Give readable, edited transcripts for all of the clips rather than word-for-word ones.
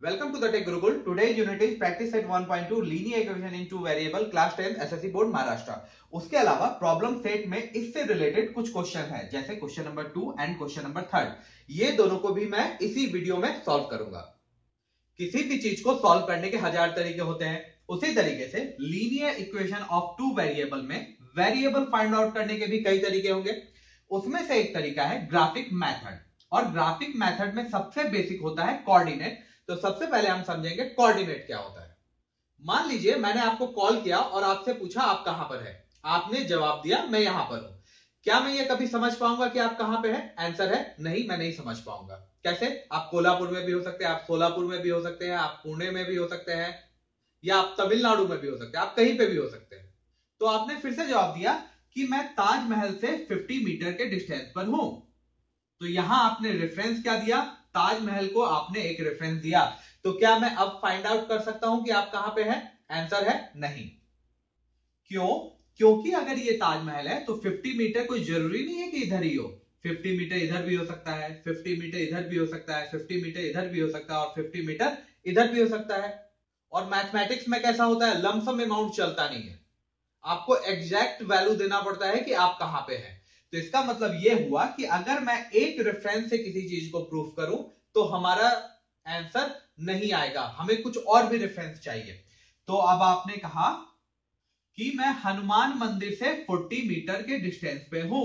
Welcome to the Tech Gurukul. Today's unit is practice set 1.2 linear equation in two variable class 10 SSC board Maharashtra. उसके अलावा problem set में इससे related कुछ question है, जैसे question number 2 and question number 3। ये दोनों को भी मैं इसी वीडियो में सॉल्व करूंगा। किसी भी चीज को सॉल्व करने के 1000 तरीके होते हैं, उसी तरीके से linear equation of two variable में वेरिएबल फाइंड आउट करने के भी कई तरीके होंगे। उसमें से एक तरीका है ग्राफिक मेथड, और ग्राफिक मेथड में सबसे बेसिक होता है कोऑर्डिनेट। तो सबसे पहले हम समझेंगे कोऑर्डिनेट क्या होता है। मान लीजिए मैंने आपको कॉल किया और आपसे पूछा आप कहां पर है, आपने जवाब दिया मैं यहां पर हूं। क्या मैं ये कभी समझ पाऊंगा कि आप कहां पे हैं? आंसर है नहीं, मैं नहीं समझ पाऊंगा। कैसे? आप कोल्हापुर में भी हो सकते हैं, आप सोलापुर में भी हो सकते हैं, आप पुणे में भी हो सकते हैं, या आप तमिलनाडु में भी हो सकते हैं, आप कहीं पे भी हो सकते हैं। तो आपने फिर से जवाब दिया कि मैं ताजमहल से 50 मीटर के डिस्टेंस पर हूं। तो यहां आपने रेफरेंस क्या दिया? ताजमहल को आपने एक रेफरेंस दिया। तो क्या मैं अब फाइंड आउट कर सकता हूं कि आप कहां पे हैं? आंसर है नहीं। क्यों? क्योंकि अगर ये ताजमहल है तो 50 मीटर कोई जरूरी नहीं है कि इधर ही हो। 50 मीटर इधर भी हो सकता है, 50 मीटर इधर भी हो सकता है, 50 मीटर इधर भी हो सकता है, और 50 मीटर इधर भी हो सकता है। और मैथमेटिक्स में कैसा होता है? लमसम अमाउंट चलता नहीं है, आपको एग्जैक्ट वैल्यू देना पड़ता है कि आप कहां पे हैं। तो इसका मतलब यह हुआ कि अगर मैं एक रेफरेंस से किसी चीज को प्रूफ करूं तो हमारा आंसर नहीं आएगा, हमें कुछ और भी रेफरेंस चाहिए। तो अब आपने कहा कि मैं हनुमान मंदिर से 40 मीटर के डिस्टेंस पे हूं,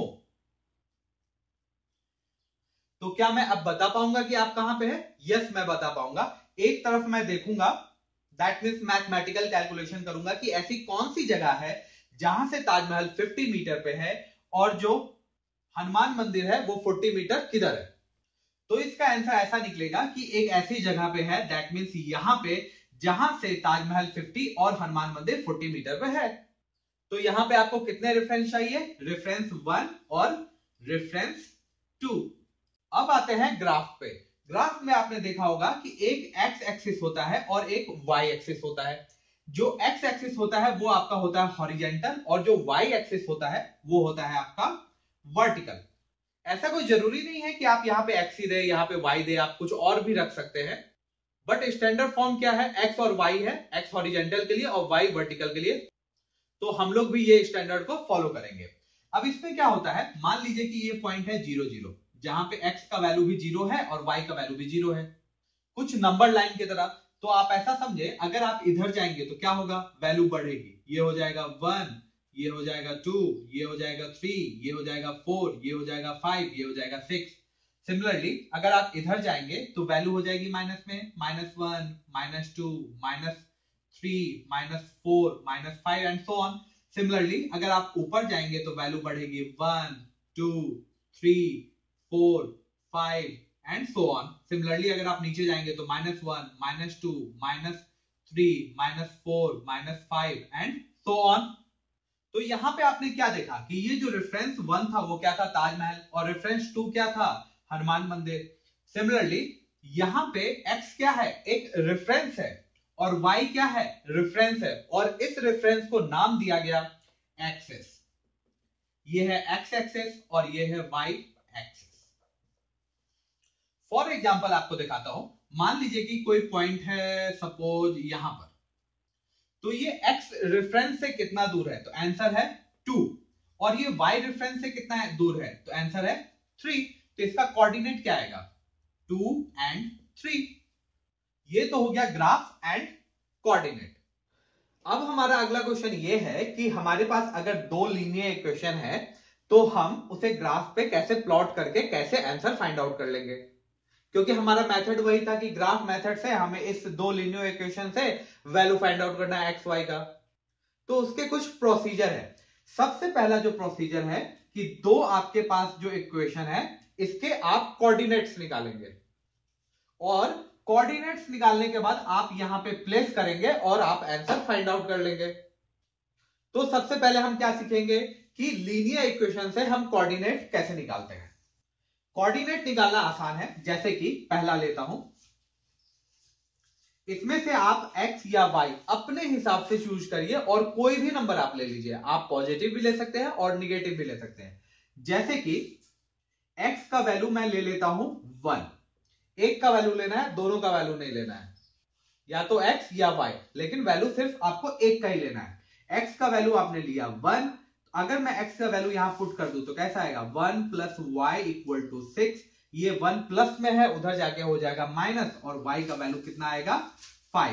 तो क्या मैं अब बता पाऊंगा कि आप कहां पे हैं? यस, मैं बता पाऊंगा। एक तरफ मैं देखूंगा, दैट मीन्स मैथमेटिकल कैलकुलेशन करूंगा कि ऐसी कौन सी जगह है जहां से ताजमहल 50 मीटर पे है और जो हनुमान मंदिर है वो 40 मीटर किधर है। तो इसका आंसर ऐसा निकलेगा कि एक ऐसी जगह पे है, दैट मीन्स यहां पे, जहां से ताजमहल 50 और हनुमान मंदिर 40 मीटर पे है। तो यहां पे आपको कितने रेफरेंस चाहिए? रेफरेंस 1 और रेफरेंस 2। अब आते हैं ग्राफ पे। ग्राफ में आपने देखा होगा कि एक एक्स एक्सिस होता है और एक वाई एक्सिस होता है। जो एक्स एक्सिस होता है वो आपका होता है हॉरिजेंटल, और जो वाई एक्सिस होता है वो होता है आपका वर्टिकल। ऐसा कोई जरूरी नहीं है कि आप यहाँ पे एक्स ही दे, यहाँ पे वाई दे, आप कुछ और भी रख सकते हैं। बट स्टैंडर्ड फॉर्म क्या है? एक्स और वाई है, एक्स हॉरिजेंटल के लिए और वाई वर्टिकल के लिए। तो हम लोग भी ये स्टैंडर्ड को फॉलो करेंगे। अब इसमें क्या होता है, मान लीजिए कि ये पॉइंट है 0 0, जहां पे x का वैल्यू भी 0 है और y का वैल्यू भी 0 है, कुछ नंबर लाइन की तरह। तो आप ऐसा समझे, अगर आप इधर जाएंगे तो क्या होगा? वैल्यू बढ़ेगी, ये हो जाएगा 1, ये हो जाएगा 2, ये हो जाएगा 3, ये हो जाएगा 4, ये हो जाएगा 5, ये हो जाएगा 6। सिमिलरली अगर आप इधर जाएंगे तो वैल्यू हो जाएगी माइनस में, -1, -2, -3, -4, -5 एंड सो ऑन। सिमिलरली अगर आप ऊपर जाएंगे तो वैल्यू बढ़ेगी 1, 2, 3, 4, 5 एंड सो ऑन। सिमिलरली अगर आप नीचे जाएंगे तो -1, -2, -3, -4, -5 एंड सो ऑन। तो यहां पे आपने क्या देखा कि ये जो रेफरेंस 1 था वो क्या था? ताजमहल। और रेफरेंस 2 क्या था? हनुमान मंदिर। सिमिलरली यहां पे x क्या है? एक रेफरेंस है, और y क्या है? रेफरेंस है, और इस रेफरेंस को नाम दिया गया एक्सिस। ये है x एक्सिस और ये है y एक्सिस। फॉर एग्जांपल आपको दिखाता हूं। मान लीजिए कि कोई पॉइंट है सपोज यहां पर, तो ये x रेफरेंस से कितना दूर है? तो आंसर है 2। और ये y रेफरेंस से कितना है दूर है? तो आंसर है 3। तो इसका कोऑर्डिनेट क्या आएगा? 2 एंड 3। ये तो हो गया ग्राफ एंड कोऑर्डिनेट। अब हमारा अगला क्वेश्चन ये है कि हमारे पास अगर दो लीनियर इक्वेशन है तो हम उसे ग्राफ पे कैसे प्लॉट करके कैसे आंसर फाइंड आउट कर लेंगे। क्योंकि हमारा मेथड वही था कि ग्राफ मेथड से हमें इस दो लीनियर इक्वेशन से वैल्यू फाइंड आउट करना है एक्स वाई का। तो उसके कुछ प्रोसीजर है। सबसे पहला जो प्रोसीजर है कि दो आपके पास जो इक्वेशन है इसके आप कोऑर्डिनेट्स निकालेंगे, और कोऑर्डिनेट्स निकालने के बाद आप यहां पे प्लेस करेंगे और आप आंसर फाइंड आउट कर लेंगे। तो सबसे पहले हम क्या सीखेंगे कि लीनियर इक्वेशन से हम कोऑर्डिनेट कैसे निकालते हैं। कोऑर्डिनेट निकालना आसान है। जैसे कि पहला लेता हूं, इसमें से आप x या y अपने हिसाब से चूज करिए और कोई भी नंबर आप ले लीजिए। आप पॉजिटिव भी ले सकते हैं और निगेटिव भी ले सकते हैं। जैसे कि x का वैल्यू मैं ले लेता हूं 1। एक का वैल्यू लेना है, दोनों का वैल्यू नहीं लेना है। या तो x या y, लेकिन वैल्यू सिर्फ आपको एक का ही लेना है। x का वैल्यू आपने लिया 1, अगर मैं x का वैल्यू यहां पुट कर दूं तो कैसा आएगा 1 प्लस वाई इक्वल टू 6, ये 1 प्लस में है, उधर जाके हो जाएगा माइनस, और y का वैल्यू कितना आएगा 5।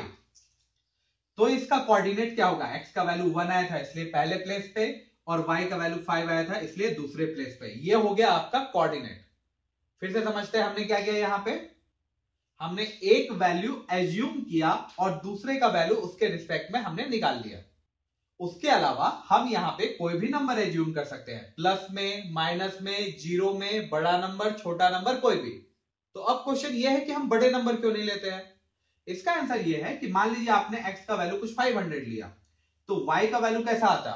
तो इसका कोऑर्डिनेट क्या होगा, x का वैल्यू 1 आया था इसलिए पहले प्लेस पे, और y का वैल्यू 5 आया था इसलिए दूसरे प्लेस पे। ये हो गया आपका कोऑर्डिनेट। फिर से समझते हैं हमने क्या किया, यहां पे हमने एक वैल्यू एज्यूम किया और दूसरे का वैल्यू उसके रिस्पेक्ट में हमने निकाल लिया। उसके अलावा हम यहां पे कोई भी नंबर एज्यूम कर सकते हैं, प्लस में, माइनस में, जीरो में, बड़ा नंबर, छोटा नंबर, कोई भी। तो अब क्वेश्चन ये है कि हम बड़े नंबर क्यों नहीं लेते हैं। इसका आंसर ये है कि मान लीजिए आपने x का वैल्यू कुछ 500 लिया, तो y का वैल्यू कैसा आता,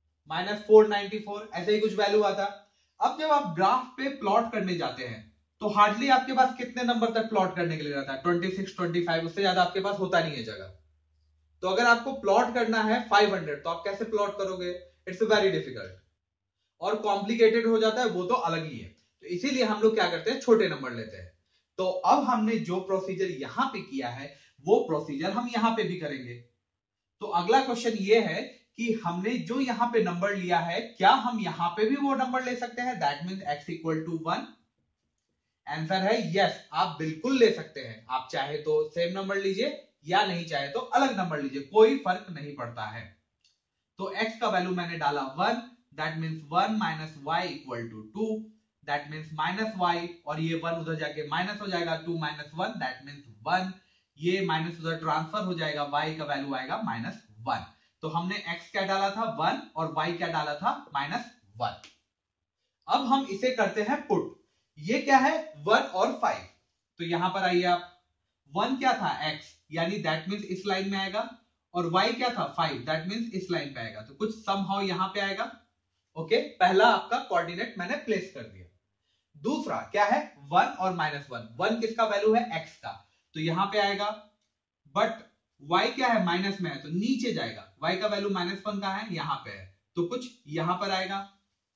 -494, ऐसे ही कुछ वैल्यू आता। अब जब आप ग्राफ पे प्लॉट करने जाते हैं तो हार्डली आपके पास कितने नंबर तक प्लॉट करने के लिए रहता है, 26, 25, उससे ज्यादा आपके पास होता नहीं है जगह। तो अगर आपको प्लॉट करना है 500 तो आप कैसे प्लॉट करोगे, इट्स वेरी डिफिकल्ट, और कॉम्प्लिकेटेड हो जाता है वो तो अलग ही है। तो इसीलिए हम लोग क्या करते हैं, छोटे नंबर लेते हैं। तो अब हमने जो प्रोसीजर यहां पे किया है वो प्रोसीजर हम यहां पे भी करेंगे। तो अगला क्वेश्चन ये है कि हमने जो यहां पे नंबर लिया है, क्या हम यहां पे भी वो नंबर ले सकते हैं, that means x equal to 1। Answer है यस, आप बिल्कुल ले सकते हैं। आप चाहे तो सेम नंबर लीजिए या नहीं चाहे तो अलग नंबर लीजिए, कोई फर्क नहीं पड़ता है। तो x का वैल्यू मैंने डाला 1, that means 1 minus y equal to 2, that means minus y, और ये 1 उधर जाके माइनस हो जाएगा, 2 माइनस 1 दैट मींस 1, ये माइनस उधर ट्रांसफर हो जाएगा, y का वैल्यू आएगा -1। तो हमने x क्या डाला था 1 और y क्या डाला था -1। अब हम इसे करते हैं पुट। ये क्या है 1 और 5, तो यहां पर आइए आप, 1 क्या था x, यानी दैट मींस इस लाइन में आएगा, और y क्या था 5, दैट मींस इस लाइन पे आएगा, तो कुछ समहाउ यहां पे आएगा। ओके, पहला आपका कोऑर्डिनेट मैंने प्लेस कर दिया। दूसरा क्या है 1 और -1, 1 किसका वैल्यू है x का, तो यहां पे आएगा, बट y क्या है माइनस में है तो नीचे जाएगा, y का वैल्यू -1 का है यहां पे है, तो कुछ यहां पर आएगा।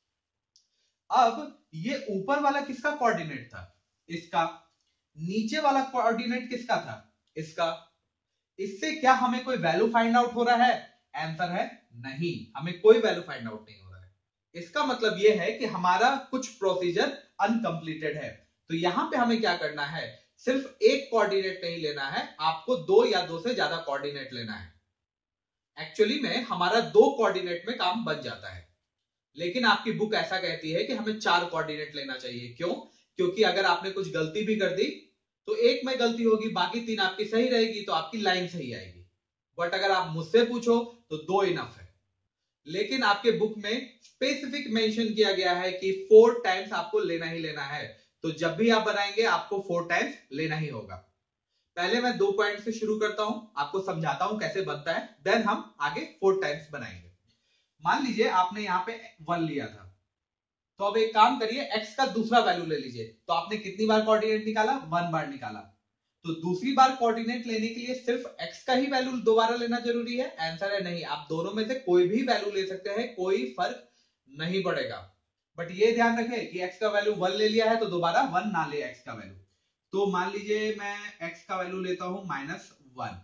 अब ये ऊपर वाला किसका कोऑर्डिनेट था, इसका। नीचे वाला कोऑर्डिनेट किसका था, इसका। इससे क्या हमें कोई वैल्यू फाइंड आउट हो रहा है, आंसर है नहीं, हमें कोई वैल्यू फाइंड आउट नहीं हो रहा है। इसका मतलब यह है कि हमारा कुछ प्रोसीजर अनकंप्लीटेड है। तो यहां पे हमें क्या करना है, सिर्फ एक कोऑर्डिनेट नहीं लेना है, आपको 2 या 2 से ज्यादा कोऑर्डिनेट लेना है। एक्चुअली में हमारा 2 कोऑर्डिनेट में काम बन जाता है, लेकिन आपकी बुक ऐसा कहती है कि हमें 4 कोऑर्डिनेट लेना चाहिए। क्यों, क्योंकि अगर आपने कुछ गलती भी कर दी तो एक में गलती होगी, बाकी 3 आपकी सही रहेगी, तो आपकी लाइन सही आएगी। बट अगर आप मुझसे पूछो तो 2 इनफ है। लेकिन आपके बुक में स्पेसिफिक मेंशन किया गया है कि 4 टाइम्स आपको लेना ही लेना है, तो जब भी आप बनाएंगे आपको 4 टाइम्स लेना ही होगा। पहले मैं 2 पॉइंट से शुरू करता हूं, आपको समझाता हूं कैसे बनता है, देन हम आगे 4 टाइम्स बनाएंगे। मान लीजिए आपने यहां पे 1 लिया था, तो अब एक काम करिए, x का दूसरा वैल्यू ले लीजिए। तो आपने कितनी बार कोऑर्डिनेट निकाला, 1 बार निकाला। तो दूसरी बार कोऑर्डिनेट लेने के लिए सिर्फ x का ही वैल्यू दोबारा लेना जरूरी है, आंसर है नहीं। आप दोनों में से कोई भी वैल्यू ले सकते हैं, कोई फर्क नहीं पड़ेगा। बट ये ध्यान रखें कि x का वैल्यू 1 ले लिया है तो दोबारा 1 ना ले x का वैल्यू। तो मान लीजिए मैं x का वैल्यू लेता हूं -1,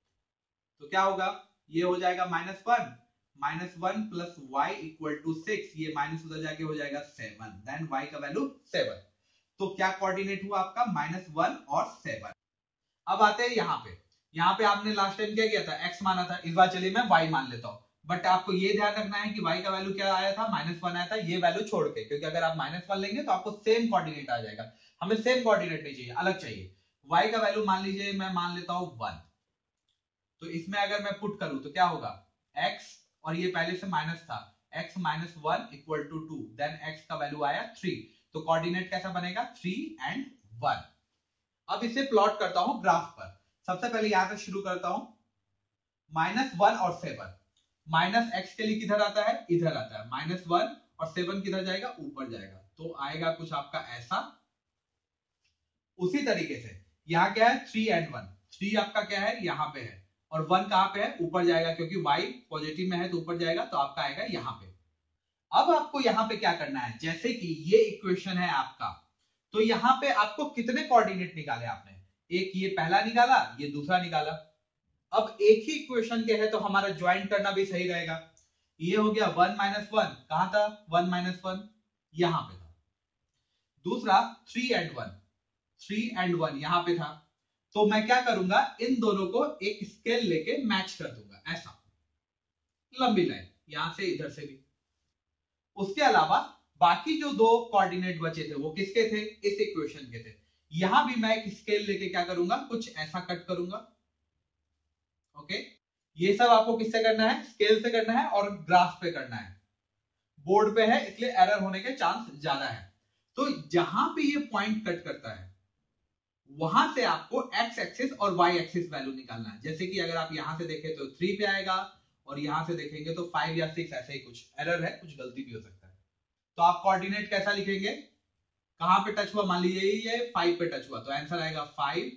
तो क्या होगा, ये हो जाएगा -1, -1 प्लस वाई इक्वल टू 6, ये माइनस उधर जाके हो जाएगा 7, देन y का वैल्यू 7। तो क्या कोऑर्डिनेट हुआ आपका -1 और 7। अब आते हैं यहाँ पे आपने लास्ट टाइम क्या किया था, x माना था, इस बार चलिए मैं y मान लेता हूँ। बट आपको ये ध्यान रखना है कि y का वैल्यू क्या आया था, -1 आया था, ये वैल्यू छोड़ के, क्योंकि अगर आप -1 लेंगे तो आपको सेम कोऑर्डिनेट आ जाएगा। हमें सेम कोऑर्डिनेट नहीं चाहिए, अलग चाहिए। y का वैल्यू मान लीजिए मैं मान लेता हूं 1, तो इसमें अगर मैं पुट करूं तो क्या होगा, x, और ये पहले से माइनस था, x -1 equal to 2, then x का वैल्यू आया 3। तो कोऑर्डिनेट कैसा बनेगा, 3 एंड 1। अब इसे प्लॉट करता हूं ग्राफ पर। सबसे पहले यहां से शुरू करता हूं, -1 और 7, माइनस x के लिए किधर आता है, इधर आता है, -1 और 7 किधर जाएगा, ऊपर जाएगा, तो आएगा कुछ आपका ऐसा। उसी तरीके से यहां क्या है, 3 एंड 1, 3 आपका क्या है, यहां पे है, और 1 कहां पे है, ऊपर जाएगा, क्योंकि y पॉजिटिव में है तो ऊपर जाएगा, तो आपका आएगा यहां पे। अब आपको यहां पे क्या करना है, जैसे कि ये इक्वेशन है आपका, तो यहां पे आपको कितने कोऑर्डिनेट निकाले आपने, एक ये पहला निकाला, ये दूसरा निकाला, अब एक ही इक्वेशन के है तो हमारा ज्वाइंट करना भी सही रहेगा। ये हो गया 1 माइनस 1, कहां था 1 माइनस 1, यहां पे था। दूसरा 3 एंड 1, 3 एंड 1 यहां पे था। तो मैं क्या करूंगा, इन दोनों को एक स्केल लेके मैच कर दूंगा, ऐसा लंबी लाइन यहां से इधर से भी। उसके अलावा बाकी जो दो कोऑर्डिनेट बचे थे वो किसके थे, इस इक्वेशन के थे। यहां भी मैं एक स्केल लेके क्या करूंगा, कुछ ऐसा कट करूंगा। ओके, ये सब आपको किससे करना है, स्केल से करना है और ग्राफ पे करना है। बोर्ड पे है इसलिए एरर होने के चांस ज्यादा है। तो जहां पे ये पॉइंट कट करता है वहां से आपको एक्स एक्सिस और वाई एक्सिस वैल्यू निकालना है। जैसे कि अगर आप यहां से देखें तो 3 पे आएगा और यहां से देखेंगे तो 5 या 6, ऐसे ही कुछ एरर है, कुछ गलती भी हो सकता है। तो आप कोऑर्डिनेट कैसा लिखेंगे, कहां पे टच हुआ, मान लीजिए ये 5 पे टच हुआ तो आंसर आएगा 5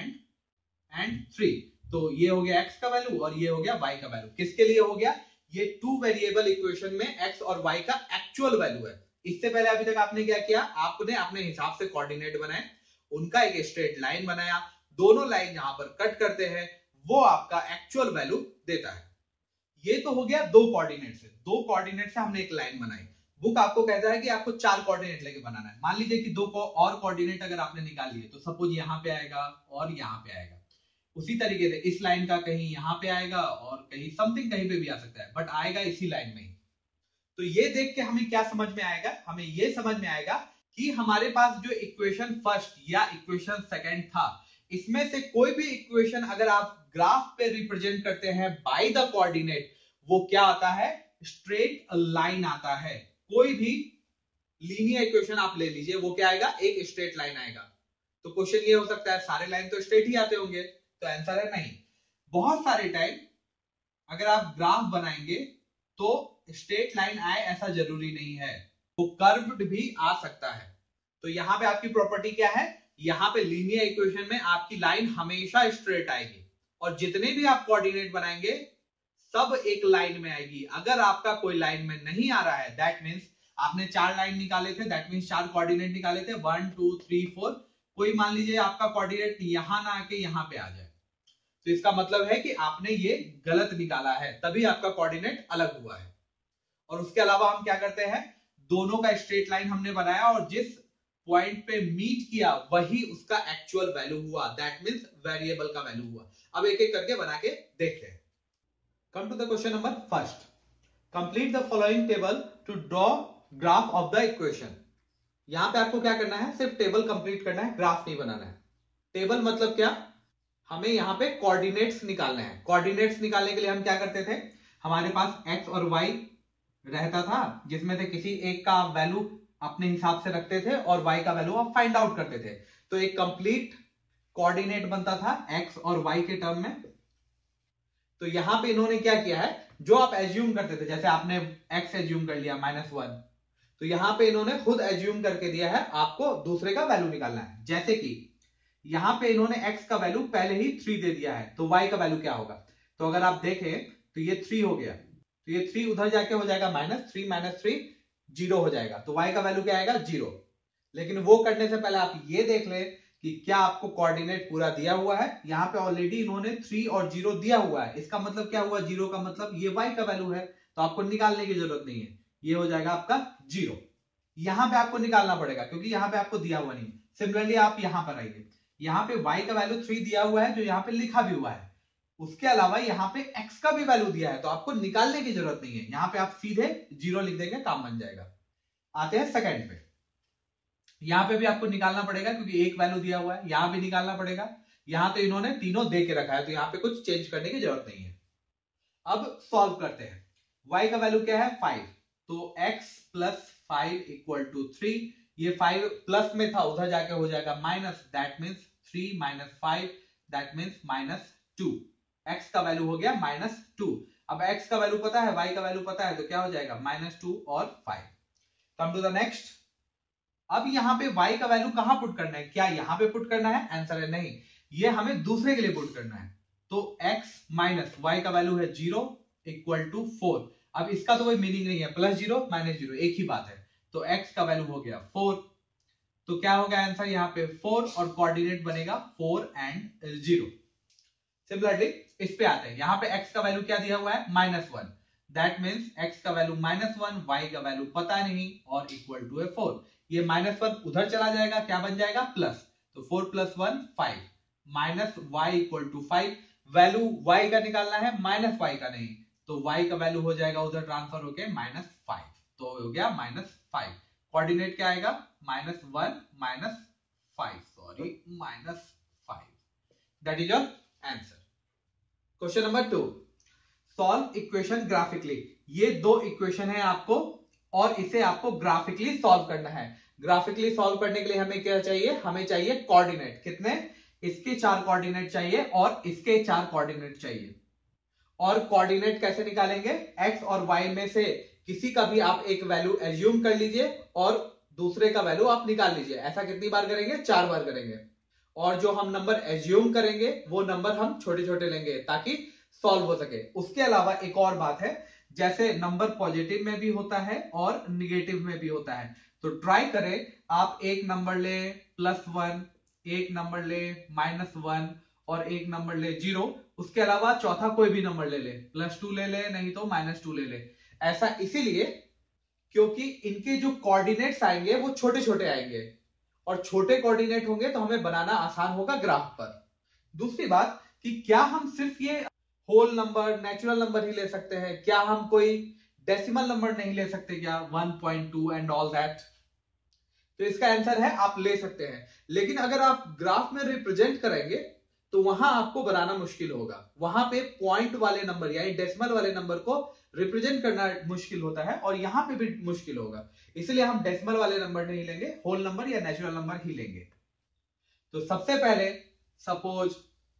एंड 3। तो ये हो गया x का वैल्यू और ये हो गया y का वैल्यू। किसके लिए हो गया, ये टू वेरिएबल इक्वेशन में x और y का एक्चुअल वैल्यू है। इससे पहले अभी तक आपने क्या किया, आपने अपने हिसाब से कोऑर्डिनेट बनाए, उनका एक स्ट्रेट लाइन बनाया, दोनों लाइन यहां पर कट करते हैं, वो आपका एक्चुअल वैल्यू देता है। ये तो हो गया दो कोऑर्डिनेट से, दो कोऑर्डिनेट से हमने एक लाइन बनाई। बुक आपको कहता है कि आपको 4 कोऑर्डिनेट लेके बनाना है। मान लीजिए कि दो को और कोऑर्डिनेट अगर आपने निकाल लिए तो सपोज यहां पे आएगा और यहां पे आएगा। उसी तरीके से इस लाइन का कहीं यहां पे आएगा और कहीं समथिंग कहीं पे भी आ सकता है, बट आएगा इसी लाइन में ही। तो ये देख के हमें क्या समझ में आएगा, हमें ये समझ में आएगा कि हमारे पास जो इक्वेशन फर्स्ट या इक्वेशन सेकंड था, इसमें से कोई भी इक्वेशन अगर आप ग्राफ पे रिप्रेजेंट करते हैं बाय द कोऑर्डिनेट, वो क्या आता है, स्ट्रेट लाइन आता है। कोई भी लीनियर इक्वेशन आप ले लीजिए, वो क्या आएगा, एक स्ट्रेट लाइन आएगा। तो क्वेश्चन ये हो सकता है सारे लाइन तो स्ट्रेट ही आते होंगे, तो आंसर है नहीं। बहुत सारे टाइम अगर आप ग्राफ बनाएंगे तो स्ट्रेट लाइन आए ऐसा जरूरी नहीं है, वो कर्व्ड भी आ सकता है। तो यहां पे आपकी प्रॉपर्टी क्या है, यहां पे लीनियर इक्वेशन में आपकी लाइन हमेशा स्ट्रेट आएगी और जितने भी आप कोऑर्डिनेट बनाएंगे सब एक लाइन में आएगी। अगर आपका कोई लाइन में नहीं आ रहा है, दैट मींस आपने 4 लाइन निकाले थे, दैट मींस 4 कोऑर्डिनेट निकाले थे 1 2 3 4, कोई मान लीजिए आपका कोऑर्डिनेट यहां ना आके यहां पे आ जाए, तो इसका मतलब है कि आपने ये गलत निकाला है, तभी आपका कोऑर्डिनेट अलग हुआ है। और उसके अलावा हम क्या करते हैं, दोनों का स्ट्रेट लाइन हमने बनाया और जिस पॉइंट पे मीट किया वही उसका एक्चुअल वैल्यू हुआ, दैट मींस वेरिएबल का वैल्यू हुआ। अब एक एक करके बना के देखते हैं। Come to the question number first, complete the following table to draw graph of the equation. यहां पे आपको क्या करना है, सिर्फ टेबल कंप्लीट करना है, ग्राफ नहीं बनाना है। टेबल मतलब क्या, हमें यहां पे कोऑर्डिनेट्स निकालने हैं। कोऑर्डिनेट्स निकालने के लिए हम क्या करते थे, हमारे पास एक्स और वाई रहता था, जिसमें से किसी एक का वैल्यू अपने हिसाब से रखते थे और वाई का वैल्यू आप फाइंड आउट करते थे। तो एक कंप्लीट कोऑर्डिनेट बनता था एक्स और वाई के टर्म में। तो यहां पे इन्होंने क्या किया है, जो आप एज्यूम करते थे, जैसे आपने एक्स एज्यूम कर लिया -1, तो यहां पे इन्होंने खुद एज्यूम करके दिया है, आपको दूसरे का वैल्यू निकालना है। जैसे कि यहां पे इन्होंने x का वैल्यू पहले ही 3 दे दिया है, तो y का वैल्यू क्या होगा, तो अगर आप देखें तो ये 3 हो गया, तो ये 3 उधर जाके हो जाएगा -3 -3 0 हो जाएगा, तो y का वैल्यू क्या आएगा 0। लेकिन वो करने से पहले आप ये देख ले कि क्या आपको कोऑर्डिनेट पूरा दिया हुआ है। यहां पे ऑलरेडी इन्होंने 3 और 0 दिया हुआ है, इसका मतलब क्या हुआ, 0 का मतलब ये y का वैल्यू है, तो आपको निकालने की जरूरत नहीं है, ये हो जाएगा आपका 0। यहां पे आपको निकालना पड़ेगा क्योंकि यहां पे आपको दिया हुआ नहीं। सिमिलरली आप यहां पर आइए, यहां पे y का वैल्यू 3 दिया हुआ है, जो यहां पे लिखा भी हुआ है। उसके अलावा यहां पे x का भी वैल्यू दिया है, तो आपको निकालने की जरूरत नहीं है, यहां पे आप सीधे 0 लिख देंगे, काम बन जाएगा। आते हैं सेकंड पे, यहां पे भी आपको निकालना पड़ेगा क्योंकि एक वैल्यू दिया हुआ है, यहां भी निकालना पड़ेगा। यहां तो इन्होंने तीनों दे के रखा है, तो यहां पे कुछ चेंज करने की जरूरत नहीं है। अब सॉल्व करते हैं। y का वैल्यू क्या है 5, तो x प्लस 5 इक्वल टू 3। ये 5 प्लस में था, उधर जाके हो जाएगा minus, that means 3 minus 5 that means -2। x का वैल्यू हो गया -2। अब x का वैल्यू पता है, y का वैल्यू पता है, तो क्या हो जाएगा -2 और 5। Come to the next. अब यहां पे y का वैल्यू कहां पुट करना है, क्या यहां पे पुट करना है, आंसर है नहीं, ये हमें दूसरे के लिए पुट करना है। तो x माइनस y का वैल्यू है 0 इक्वल टू 4। अब इसका तो कोई मीनिंग नहीं है, +0 -0 एक ही बात है, तो x का वैल्यू हो गया 4। तो क्या होगा आंसर यहाँ पे 4 और कोऑर्डिनेट बनेगा 4 एंड 0। सिमिलरली इस पे आते हैं, यहां पे x का वैल्यू क्या दिया हुआ है -1, दैट मीन्स x का वैल्यू -1, y का वैल्यू पता नहीं और इक्वल टू है 4। ये -1 उधर चला जाएगा, क्या बन जाएगा प्लस, तो 4 + 1 5 minus y equal to 5। Value y का निकालना है -y का नहीं, तो y का वैल्यू हो जाएगा उधर ट्रांसफर होके -5, तो हो गया -5। कोऑर्डिनेट क्या आएगा -1 -5, sorry -5, that is your answer. Question number 2, solve equation graphically. ये दो इक्वेशन है आपको और इसे आपको ग्राफिकली सॉल्व करना है। ग्राफिकली सॉल्व करने के लिए हमें क्या चाहिए, हमें चाहिए कोऑर्डिनेट। कितने, इसके 4 कोऑर्डिनेट चाहिए और इसके 4 कोऑर्डिनेट चाहिए। और कोऑर्डिनेट कैसे निकालेंगे, x और y में से किसी का भी आप एक वैल्यू एज्यूम कर लीजिए और दूसरे का वैल्यू आप निकाल लीजिए। ऐसा कितनी बार करेंगे, 4 बार करेंगे। और जो हम नंबर एज्यूम करेंगे वो नंबर हम छोटे छोटे लेंगे ताकि सॉल्व हो सके। उसके अलावा एक और बात है, जैसे नंबर पॉजिटिव में भी होता है और निगेटिव में भी होता है, तो ट्राई करें आप एक नंबर ले +1, एक नंबर ले -1 और एक नंबर ले 0। उसके अलावा चौथा कोई भी नंबर ले ले, +2 ले ले, नहीं तो -2 ले ले। ऐसा इसीलिए क्योंकि इनके जो कोऑर्डिनेट्स आएंगे वो छोटे छोटे आएंगे और छोटे कोऑर्डिनेट होंगे तो हमें बनाना आसान होगा ग्राफ पर। दूसरी बात कि क्या हम सिर्फ ये होल नंबर, नेचुरल नंबर ही ले सकते हैं, क्या हम कोई डेसिमल नंबर नहीं ले सकते क्या, 1.2 एंड ऑल दैट। तो इसका आंसर है आप ले सकते हैं, लेकिन अगर आप ग्राफ में रिप्रेजेंट करेंगे तो वहां आपको बनाना मुश्किल होगा। वहां पे पॉइंट वाले नंबर यानी डेसिमल वाले नंबर को रिप्रेजेंट करना मुश्किल होता है और यहां पे भी मुश्किल होगा। इसलिए हम डेसिमल वाले नंबर नहीं लेंगे, होल नंबर या नेचुरल नंबर ही लेंगे। तो सबसे पहले सपोज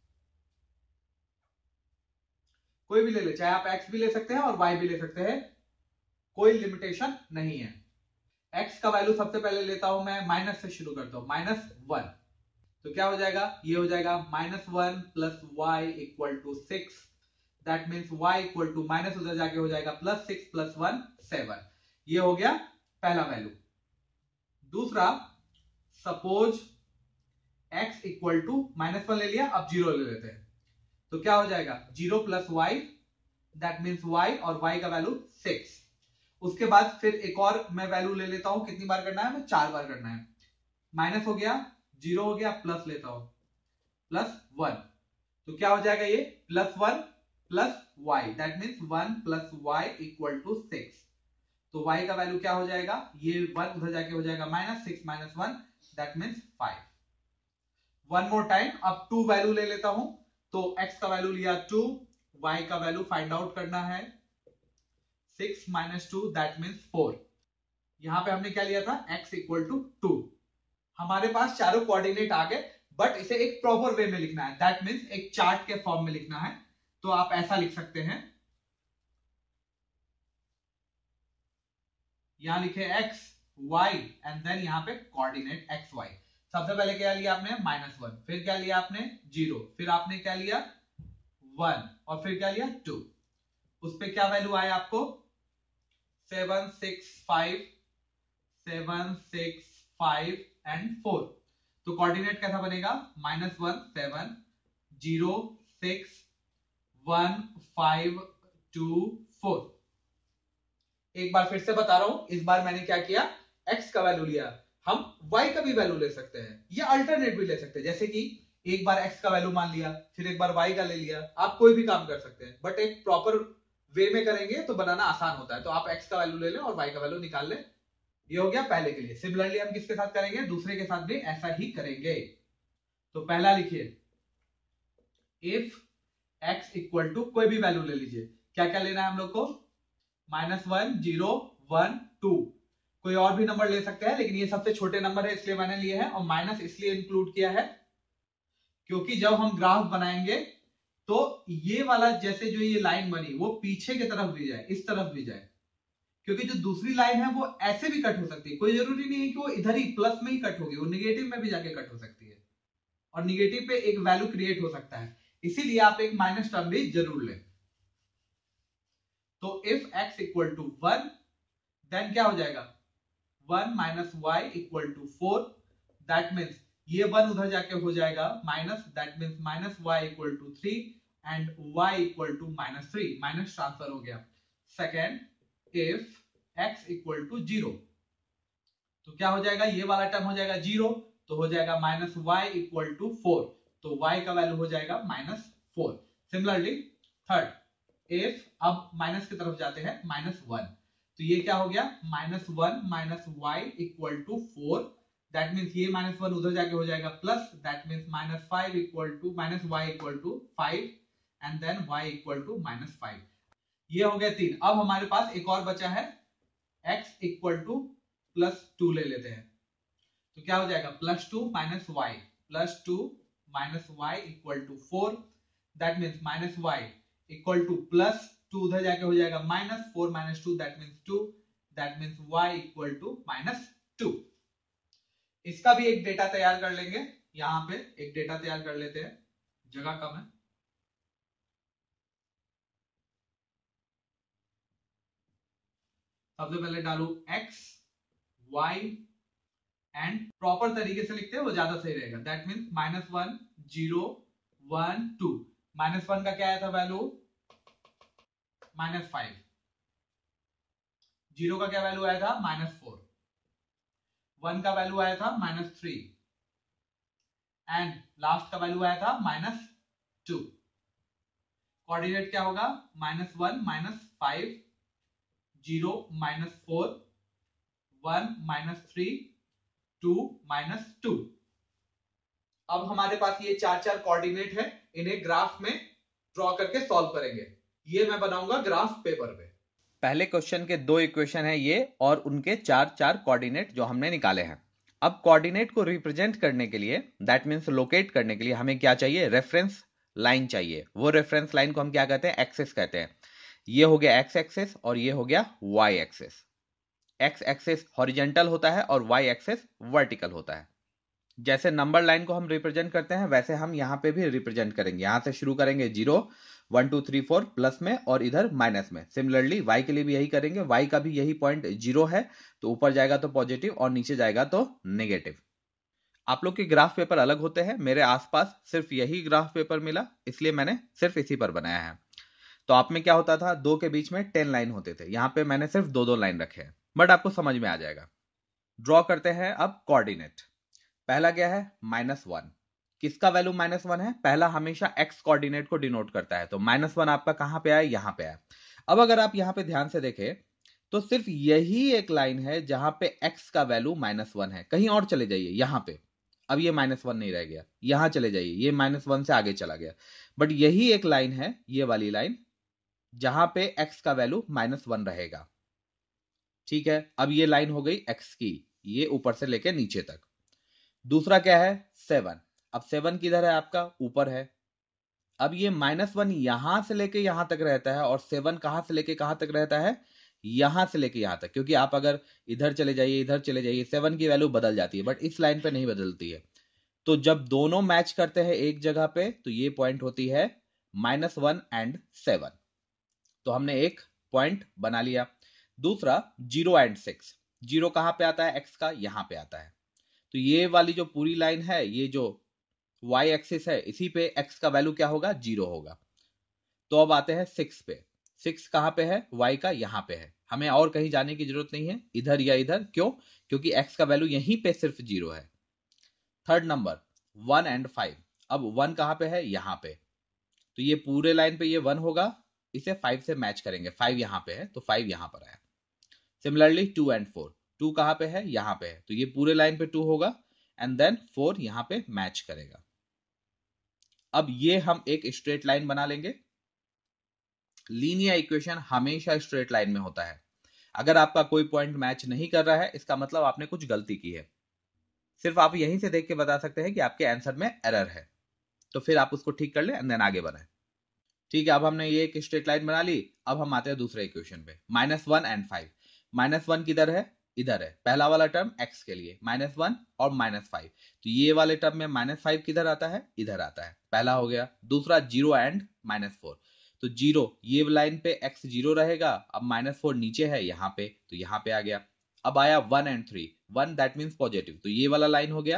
कोई भी ले ले, चाहे आप x भी ले सकते हैं और y भी ले सकते हैं, कोई लिमिटेशन नहीं है। x का वैल्यू सबसे पहले लेता हूं मैं, माइनस से शुरू करता हूं, -1। तो क्या हो जाएगा, ये हो जाएगा -1 + y = 6, that means y equal to minus उधर जाके हो जाएगा +6 + 1 7। ये हो गया पहला वैल्यू। दूसरा, सपोज x इक्वल टू -1 ले लिया, अब 0 ले लेते हैं, तो क्या हो जाएगा 0 + y, दैट मीन्स y और y का वैल्यू 6। उसके बाद फिर एक और मैं वैल्यू ले लेता हूं, कितनी बार करना है, हमें 4 बार करना है। माइनस हो गया, 0 हो गया, प्लस लेता हूं +1, तो क्या हो जाएगा ये +1 + y, दैट मीन्स 1 + y = 6। तो y का वैल्यू क्या हो जाएगा, ये 1 उधर जाके हो जाएगा -6 - 1, that means 5। One more time, अब 2 वैल्यू ले लेता हूं, तो x का वैल्यू लिया 2, y का वैल्यू फाइंड आउट करना है 6 - 2, दैट मीन्स 4। यहां पे हमने क्या लिया था, x = 2। हमारे पास चारों कोऑर्डिनेट आ गए, बट इसे एक प्रॉपर वे में लिखना है, दैट मीन्स एक चार्ट के फॉर्म में लिखना है। तो आप ऐसा लिख सकते हैं, यहां लिखे x y एंड देन यहां पे कोऑर्डिनेट x y। सबसे पहले क्या लिया आपने, -1, फिर क्या लिया आपने 0, फिर आपने क्या लिया 1 और फिर क्या लिया 2। उस पे क्या वैल्यू आया आपको 7 6 5, 7 6 5 एंड 4। तो कोऑर्डिनेट कैसा बनेगा, -1 7 0 6 1 5 2 4। एक बार फिर से बता रहा हूं, इस बार मैंने क्या किया, x का वैल्यू लिया, हम y का भी वैल्यू ले सकते हैं या अल्टरनेट भी ले सकते हैं। जैसे कि एक बार x का वैल्यू मान लिया, फिर एक बार y का ले लिया, आप कोई भी काम कर सकते हैं, बट एक प्रॉपर वे में करेंगे तो बनाना आसान होता है। तो आप x का वैल्यू ले लें और y का वैल्यू निकाल लें। ये हो गया पहले के लिए। सिमिलरली हम किसके साथ करेंगे, दूसरे के साथ भी ऐसा ही करेंगे। तो पहला लिखिए, इफ x इक्वल टू कोई भी वैल्यू ले लीजिए, क्या क्या लेना है हम लोग को, -1 0 1 2। कोई और भी नंबर ले सकते हैं, लेकिन ये सबसे छोटे नंबर है इसलिए मैंने लिए हैं, और माइनस इसलिए इंक्लूड किया है क्योंकि जब हम ग्राफ बनाएंगे तो ये वाला जैसे जो ये लाइन बनी वो पीछे की तरफ भी जाए, इस तरफ भी जाए, क्योंकि जो दूसरी लाइन है वो ऐसे भी कट हो सकती है। कोई जरूरी नहीं है कि वो इधर ही प्लस में ही कट होगी, वो निगेटिव में भी जाके कट हो सकती है और निगेटिव पे एक वैल्यू क्रिएट हो सकता है, इसीलिए आप एक माइनस टर्म भी जरूर लें। तो if x equal to 1, then क्या हो जाएगा 1 - y = 4, दैट मीन्स ये 1 उधर जाके हो जाएगा minus, that means minus y equal to 3 and y equal to minus 3, minus transfer हो गया। Second, if x equal to 0, तो क्या हो जाएगा, ये वाला टर्म हो जाएगा 0, तो हो जाएगा माइनस वाई इक्वल टू 4, तो y का वैल्यू हो जाएगा माइनस 4। सिमिलरली थर्ड, इफ, अब माइनस की तरफ जाते हैं, माइनस 1, तो ये क्या हो गया, minus 1 minus y equal to 4, that means ये माइनस 1 उधर जाके हो जाएगा plus, that means minus 5 equal to minus y equal to 5 and then y equal to minus 5। ये हो गया 3। अब हमारे पास एक और बचा है, x इक्वल टू प्लस 2 ले लेते हैं, तो क्या हो जाएगा, plus 2 minus y, plus 2 minus y equal to 4, that means minus y equal to plus 2 उधर जाके हो जाएगा minus 4 minus 2, that means 2, that means y equal to minus 2। इसका भी एक डेटा तैयार कर लेंगे, यहां पे एक डेटा तैयार कर लेते हैं, जगह कम है। सबसे पहले डालू x y एंड प्रॉपर तरीके से लिखते हैं, वो ज्यादा सही रहेगा, दैट मीन्स माइनस 1 0 1 2, माइनस 1 का क्या आया था वैल्यू, माइनस 5, 0 का क्या वैल्यू आया था, माइनस 4, 1 का वैल्यू आया था माइनस 3 एंड लास्ट का वैल्यू आया था माइनस 2। कोऑर्डिनेट क्या होगा, minus 1 minus 5 0 minus 4 1 minus 3 2 minus 2। अब हमारे पास ये चार चार कोऑर्डिनेट है, इन्हें ग्राफ में ड्रॉ करके सॉल्व करेंगे। ये मैं बनाऊंगा ग्राफ पेपर पे। पहले क्वेश्चन के 2 इक्वेशन है ये और उनके चार चार कोऑर्डिनेट जो हमने निकाले हैं। अब कोऑर्डिनेट को रिप्रेजेंट करने के लिए, दैट मीन्स लोकेट करने के लिए हमें क्या चाहिए, रेफरेंस लाइन चाहिए। वो रेफरेंस लाइन को हम क्या कहते हैं, एक्सिस कहते हैं। ये हो गया एक्स एक्सिस और ये हो गया y axis. X axis horizontal होता है और वाई एक्सिस वर्टिकल होता है। जैसे नंबर लाइन को हम रिप्रेजेंट करते हैं वैसे हम यहां पे भी रिप्रेजेंट करेंगे। यहां से शुरू करेंगे 0 1 2 3 4 प्लस में और इधर माइनस में। सिमिलरली y के लिए भी यही करेंगे, y का भी यही पॉइंट 0 है, तो ऊपर जाएगा तो पॉजिटिव और नीचे जाएगा तो नेगेटिव। आप लोग के ग्राफ पेपर अलग होते हैं, मेरे आसपास सिर्फ यही ग्राफ पेपर मिला, इसलिए मैंने सिर्फ इसी पर बनाया है। तो आप में क्या होता था, 2 के बीच में 10 लाइन होते थे, यहां पे मैंने सिर्फ 2 लाइन रखे हैं, बट आपको समझ में आ जाएगा। ड्रॉ करते हैं अब कोऑर्डिनेट। पहला क्या है, -1। किसका वैल्यू -1 है, पहला हमेशा x कोऑर्डिनेट को डिनोट करता है, तो -1 आपका कहां पे आया, यहां पे आया। अब अगर आप यहां पे ध्यान से देखें तो सिर्फ यही एक लाइन है जहां पे x का वैल्यू -1 है। कहीं और चले जाइए, यहां पे अब ये -1 नहीं रह गया, यहां चले जाइए, ये -1 से आगे चला गया, बट यही एक लाइन है, ये वाली लाइन, जहां पे x का वैल्यू -1 रहेगा। ठीक है, अब ये लाइन हो गई x की, ये ऊपर से लेके नीचे तक। दूसरा क्या है, 7। अब 7 किधर है आपका, ऊपर है। अब ये -1 यहां से लेके यहां तक रहता है और 7 कहां से लेके कहां तक रहता है, यहां से लेके यहां तक। क्योंकि आप अगर इधर चले जाइए इधर चले जाइए 7 की वैल्यू बदल जाती है, बट इस लाइन पे नहीं बदलती है। तो जब दोनों मैच करते हैं एक जगह पे तो ये पॉइंट होती है -1 एंड 7। तो हमने एक पॉइंट बना लिया। दूसरा 0 एंड 6। 0 कहां पे आता है, एक्स का यहां पे आता है, तो ये वाली जो पूरी लाइन है, ये जो y एक्सिस है, इसी पे x का वैल्यू क्या होगा, 0 होगा। तो अब आते हैं 6 पे। 6 कहां पे है, y का यहां पे है, हमें और कहीं जाने की जरूरत नहीं है, इधर या इधर। क्यों, क्योंकि x का वैल्यू यहीं पे सिर्फ 0 है। Third number 1 and 5। अब 1 कहां पे है, यहां पे, तो ये पूरे लाइन पे ये 1 होगा, इसे 5 से मैच करेंगे, 5 यहां पे है तो 5 यहां पर आया। Similarly 2 and 4। 2 कहां पे है, यहां पे है, तो ये पूरे लाइन पे 2 होगा एंड देन 4 यहां पे मैच करेगा। अब ये हम एक स्ट्रेट लाइन बना लेंगे। लीनियर इक्वेशन हमेशा स्ट्रेट लाइन में होता है। अगर आपका कोई पॉइंट मैच नहीं कर रहा है, इसका मतलब आपने कुछ गलती की है। सिर्फ आप यहीं से देख के बता सकते हैं कि आपके आंसर में एरर है, तो फिर आप उसको ठीक कर ले एंड देन आगे बढ़े। ठीक है, अब हमने ये एक स्ट्रेट लाइन बना ली। अब हम आते हैं दूसरे इक्वेशन पे, -1 एंड 5। -1 किधर है, इधर है, पहला वाला टर्म x के लिए -1 और -5, तो ये वाले टर्म में -5 किधर आता है, इधर आता है, पहला हो गया। दूसरा 0 एंड -4, तो 0 ये लाइन पे x 0 रहेगा, अब -4 नीचे है यहाँ पे, तो यहाँ पे आ गया। अब आया 1 एंड 3। 1 दैट मीन्स पॉजिटिव, तो ये वाला लाइन हो गया।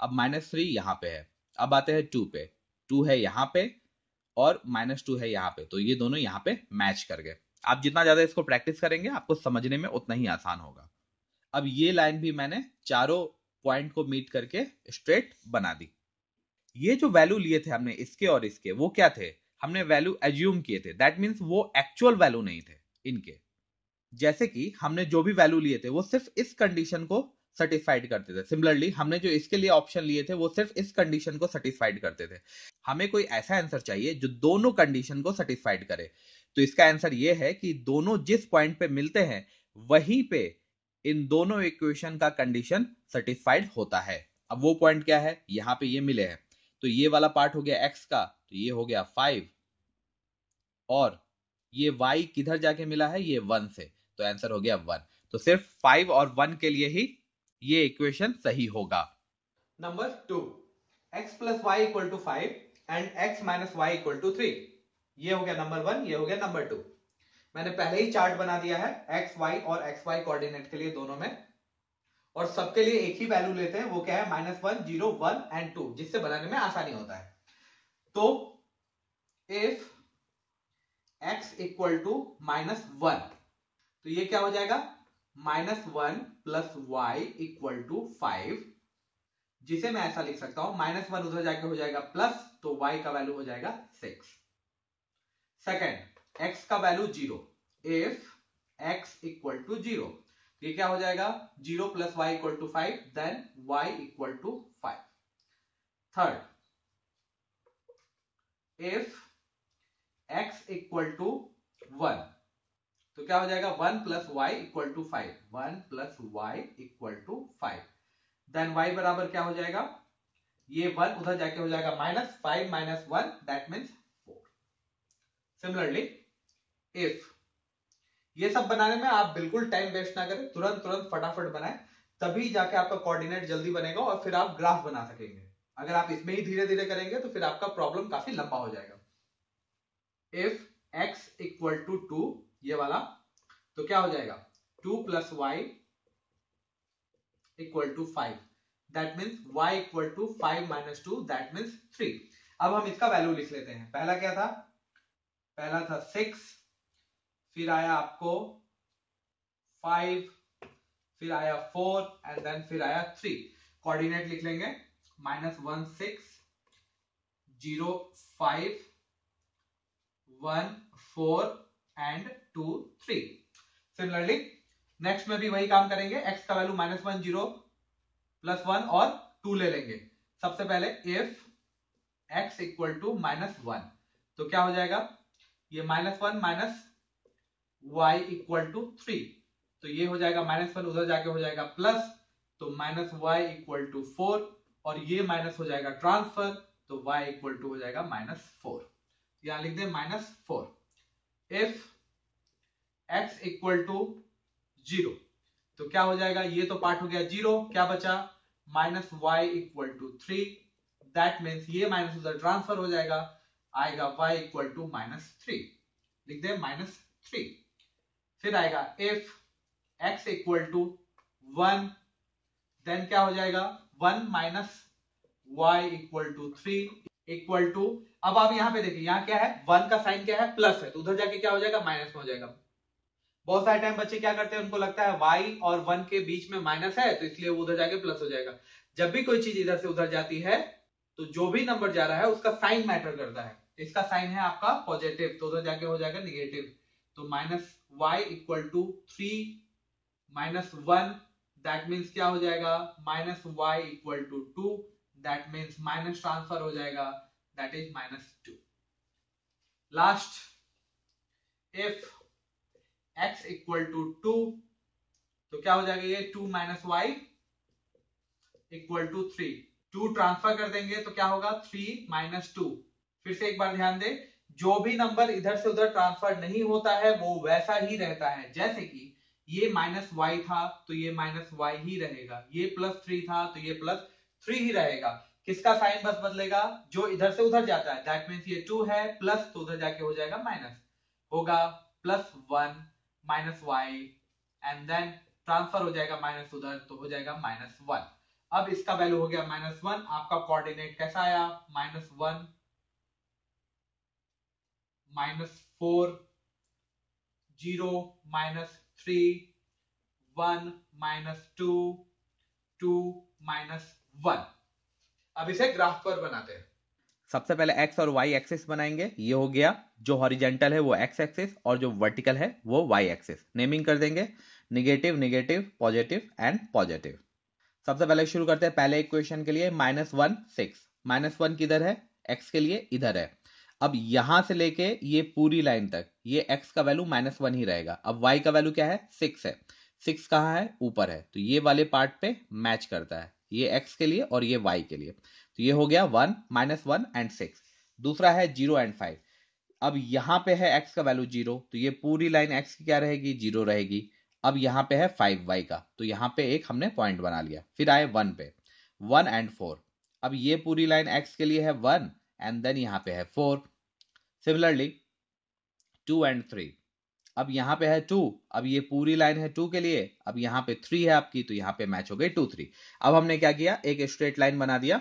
अब -3 यहाँ पे है। अब आते हैं 2 पे, 2 है यहाँ पे और -2 है यहाँ पे, तो ये दोनों यहाँ पे मैच कर गए। आप जितना ज्यादा इसको प्रैक्टिस करेंगे आपको समझने में उतना ही आसान होगा। अब ये लाइन भी मैंने चारों पॉइंट को मीट करके स्ट्रेट बना दी। ये जो वैल्यू लिए थे हमने इसके और इसके, वो क्या थे, हमने वैल्यू एज्यूम किए थे, दैट मीन्स वो एक्चुअल वैल्यू नहीं थे इनके। जैसे कि हमने जो भी वैल्यू लिए थे वो सिर्फ इस कंडीशन को सेटिस्फाइड करते थे। सिमिलरली हमने जो इसके लिए ऑप्शन लिए थे वो सिर्फ इस कंडीशन को सेटिस्फाइड करते थे। हमें कोई ऐसा आंसर चाहिए जो दोनों कंडीशन को सेटिस्फाइड करे। तो इसका आंसर ये है कि दोनों जिस पॉइंट पे मिलते हैं वहीं पे इन दोनों इक्वेशन का कंडीशन सेटिस्फाइड होता है। अब वो पॉइंट क्या है, यहां पे ये मिले हैं, तो ये वाला पार्ट हो गया x का, तो ये हो गया 5 और ये y किधर जाके मिला है, ये 1 से, तो आंसर हो गया 1। तो सिर्फ 5 और 1 के लिए ही ये इक्वेशन सही होगा। Number 2, x plus y equal to 5 and x minus y equal to 3। ये हो गया नंबर 1, ये हो गया नंबर 2। मैंने पहले ही चार्ट बना दिया है x y और x y कोऑर्डिनेट के लिए दोनों में, और सबके लिए एक ही वैल्यू लेते हैं, वो क्या है -1 0 1 एंड 2, जिससे बनाने में आसानी होता है। तो इफ x इक्वल टू -1, तो ये क्या हो जाएगा, -1 प्लस वाई इक्वल टू 5, जिसे मैं ऐसा लिख सकता हूं, -1 उधर जाके हो जाएगा प्लस, तो y का वैल्यू हो जाएगा 6। सेकेंड, x का value 0, if x equal to 0, ये क्या हो जाएगा, 0 plus y equal to 5, then y equal to 5। Third, if x equal to 1, तो क्या हो जाएगा, 1 plus y equal to 5, 1 plus y equal to 5, then y बराबर क्या हो जाएगा, ये 1 उधर जाके हो जाएगा -5 minus 1, that means 4। Similarly if, ये सब बनाने में आप बिल्कुल टाइम वेस्ट ना करें, तुरंत तुरंत फटाफट बनाएं, तभी जाके आपका कोऑर्डिनेट जल्दी बनेगा और फिर आप ग्राफ बना सकेंगे। अगर आप इसमें ही धीरे धीरे करेंगे तो फिर आपका प्रॉब्लम काफी लंबा हो जाएगा। इफ x इक्वल टू 2, ये वाला, तो क्या हो जाएगा, 2 plus y equal to 5, that means y equal to 5 minus 2, that means 3। अब हम इसका वैल्यू लिख लेते हैं। पहला क्या था, पहला था 6, फिर आया आपको 5, फिर आया 4 एंड देन फिर आया 3। कोऑर्डिनेट लिख लेंगे, -1 6 0 5 1 4 एंड 2 3। सिमिलरली नेक्स्ट में भी वही काम करेंगे, x का वैल्यू -1 0 प्लस 1 और 2 ले लेंगे। सबसे पहले इफ x इक्वल टू -1, तो क्या हो जाएगा, ये -1 माइनस y इक्वल टू 3, तो ये हो जाएगा -1 उधर जाके हो जाएगा प्लस, तो -y इक्वल टू 4, और ये माइनस हो जाएगा ट्रांसफर, तो y इक्वल टू हो जाएगा -4। यहां लिख दें -4। इफ x इक्वल टू 0, तो क्या हो जाएगा, ये तो पार्ट हो गया 0, क्या बचा, -y equal to 3, that means ये माइनस उधर ट्रांसफर हो जाएगा, आएगा y इक्वल टू -3, लिख दें -3। फिर आएगा if x equal to 1, then क्या हो जाएगा, 1 minus y equal to 3 equal to, अब आप यहां पे देखिए, यहां क्या है, 1 का साइन क्या है, प्लस है, तो उधर जाके क्या हो जाएगा, माइनस में हो जाएगा। बहुत सारे टाइम बच्चे क्या करते हैं, उनको लगता है y और 1 के बीच में माइनस है, तो इसलिए वो उधर जाके प्लस हो जाएगा। जब भी कोई चीज इधर से उधर जाती है, तो जो भी नंबर जा रहा है उसका साइन मैटर करता है। इसका साइन है आपका पॉजिटिव, तो उधर जाके हो जाएगा निगेटिव, तो -y equal to 3 minus 1, that means क्या हो जाएगा, -y equal to 2, that means minus transfer हो जाएगा, that is -2। Last, if x equal to 2, तो क्या हो जाएगा, ये 2 minus y equal to 3, 2 transfer कर देंगे तो क्या होगा, 3 माइनस 2। फिर से एक बार ध्यान दें, जो भी नंबर इधर से उधर ट्रांसफर नहीं होता है वो वैसा ही रहता है। जैसे कि ये -y था तो ये -y ही रहेगा, ये +3 था तो ये +3 ही रहेगा। किसका साइन बस बदलेगा, जो इधर से उधर जाता है, दैट मीन्स ये 2 है प्लस, तो उधर जाके हो जाएगा माइनस, होगा +1 minus y and then transfer हो जाएगा माइनस उधर, तो हो जाएगा -1। अब इसका वैल्यू हो गया -1, आपका कोऑर्डिनेट कैसा आया, -1, -4, 0, -3, 1, -2, 2, -1। अब इसे ग्राफ पर बनाते हैं। सबसे पहले एक्स और वाई एक्सिस बनाएंगे। ये हो गया, जो हॉरिजेंटल है वो एक्स एक्सिस और जो वर्टिकल है वो वाई एक्सिस। नेमिंग कर देंगे negative negative, positive and positive. सबसे पहले शुरू करते हैं पहले इक्वेशन के लिए, -1 6। -1 किधर है, एक्स के लिए इधर है। अब यहां से लेके ये पूरी लाइन तक ये एक्स का वैल्यू -1 ही रहेगा। अब वाई का वैल्यू क्या है, 6 है। 6 कहां है, ऊपर है, तो ये वाले पार्ट पे मैच करता है, ये एक्स के लिए और ये वाई के लिए। तो ये हो गया 1, -1 एंड 6। दूसरा है 0 एंड 5। अब यहां पे है एक्स का वैल्यू 0, तो ये पूरी लाइन एक्स की क्या रहेगी, 0 रहेगी। अब यहां पे है 5 वाई का, तो यहां पे एक हमने पॉइंट बना लिया। फिर आए 1 पे, 1 एंड 4। अब ये पूरी लाइन एक्स के लिए है 1 एंड देन यहां पे है 4। Similarly 2 and 3। अब यहां पे है 2, अब ये पूरी लाइन है 2 के लिए। अब यहां पे 3 है आपकी, तो यहां पे मैच हो गई 2 3। अब हमने क्या किया, एक स्ट्रेट लाइन बना दिया।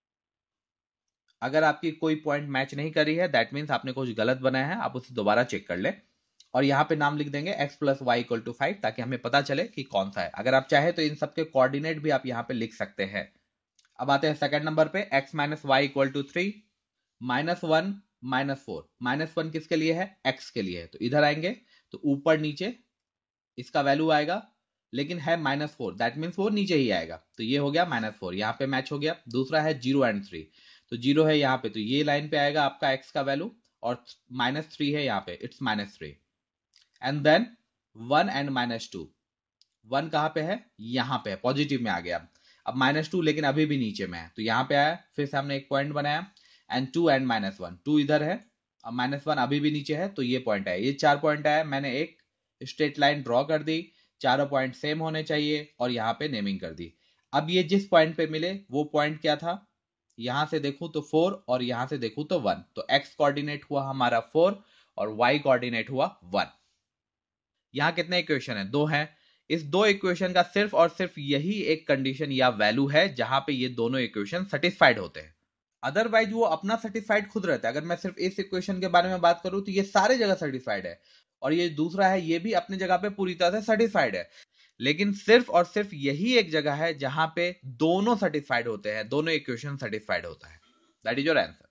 अगर आपकी कोई पॉइंट मैच नहीं कर रही है, दैट मीन्स आपने कुछ गलत बनाया है, आप उसे दोबारा चेक कर ले। और यहाँ पे नाम लिख देंगे x + y = 5, ताकि हमें पता चले कि कौन सा है। अगर आप चाहे तो इन सबके कोऑर्डिनेट भी आप यहाँ पे लिख सकते हैं। अब आते हैं सेकंड नंबर पे, x - y = 3, -1 -4। -1 किसके लिए है, x के लिए है, तो इधर आएंगे तो ऊपर नीचे इसका वैल्यू आएगा, लेकिन है -4, दैट मीन्स वो नीचे ही आएगा। तो ये हो गया -4, यहाँ पे मैच हो गया। दूसरा है 0 एंड 3, तो 0 है यहाँ पे, तो ये लाइन पे आएगा आपका x का वैल्यू, और -3 है यहाँ पे, इट्स -3। And then 1 and -2। 1 कहां पे है, यहां पे है, पॉजिटिव में आ गया। अब -2 लेकिन अभी भी नीचे में है, तो यहां पे आया, फिर से हमने एक पॉइंट बनाया। एंड 2 एंड -1, 2 इधर है, अब -1 अभी भी नीचे है, तो ये पॉइंट है। ये 4 पॉइंट आया, मैंने एक स्ट्रेट लाइन ड्रॉ कर दी, चारों पॉइंट सेम होने चाहिए, और यहाँ पे नेमिंग कर दी। अब ये जिस पॉइंट पे मिले वो पॉइंट क्या था, यहां से देखूं तो 4 और यहां से देखूं तो 1, तो x कोऑर्डिनेट हुआ हमारा 4 और y कोऑर्डिनेट हुआ 1। यहां कितने इक्वेशन है, 2 हैं। इस 2 इक्वेशन का सिर्फ और सिर्फ यही एक कंडीशन या वैल्यू है जहां पे ये दोनों इक्वेशन सेटिस्फाइड होते हैं। अदरवाइज वो अपना सेटिस्फाइड खुद रहता है। अगर मैं सिर्फ इस इक्वेशन के बारे में बात करूं तो ये सारे जगह सेटिस्फाइड है, और ये दूसरा है ये भी अपनी जगह पे पूरी तरह से सेटिस्फाइड है। लेकिन सिर्फ और सिर्फ यही एक जगह है जहां पे दोनों सेटिस्फाइड होते हैं, दोनों इक्वेशन सेटिस्फाइड होता है। That is your answer.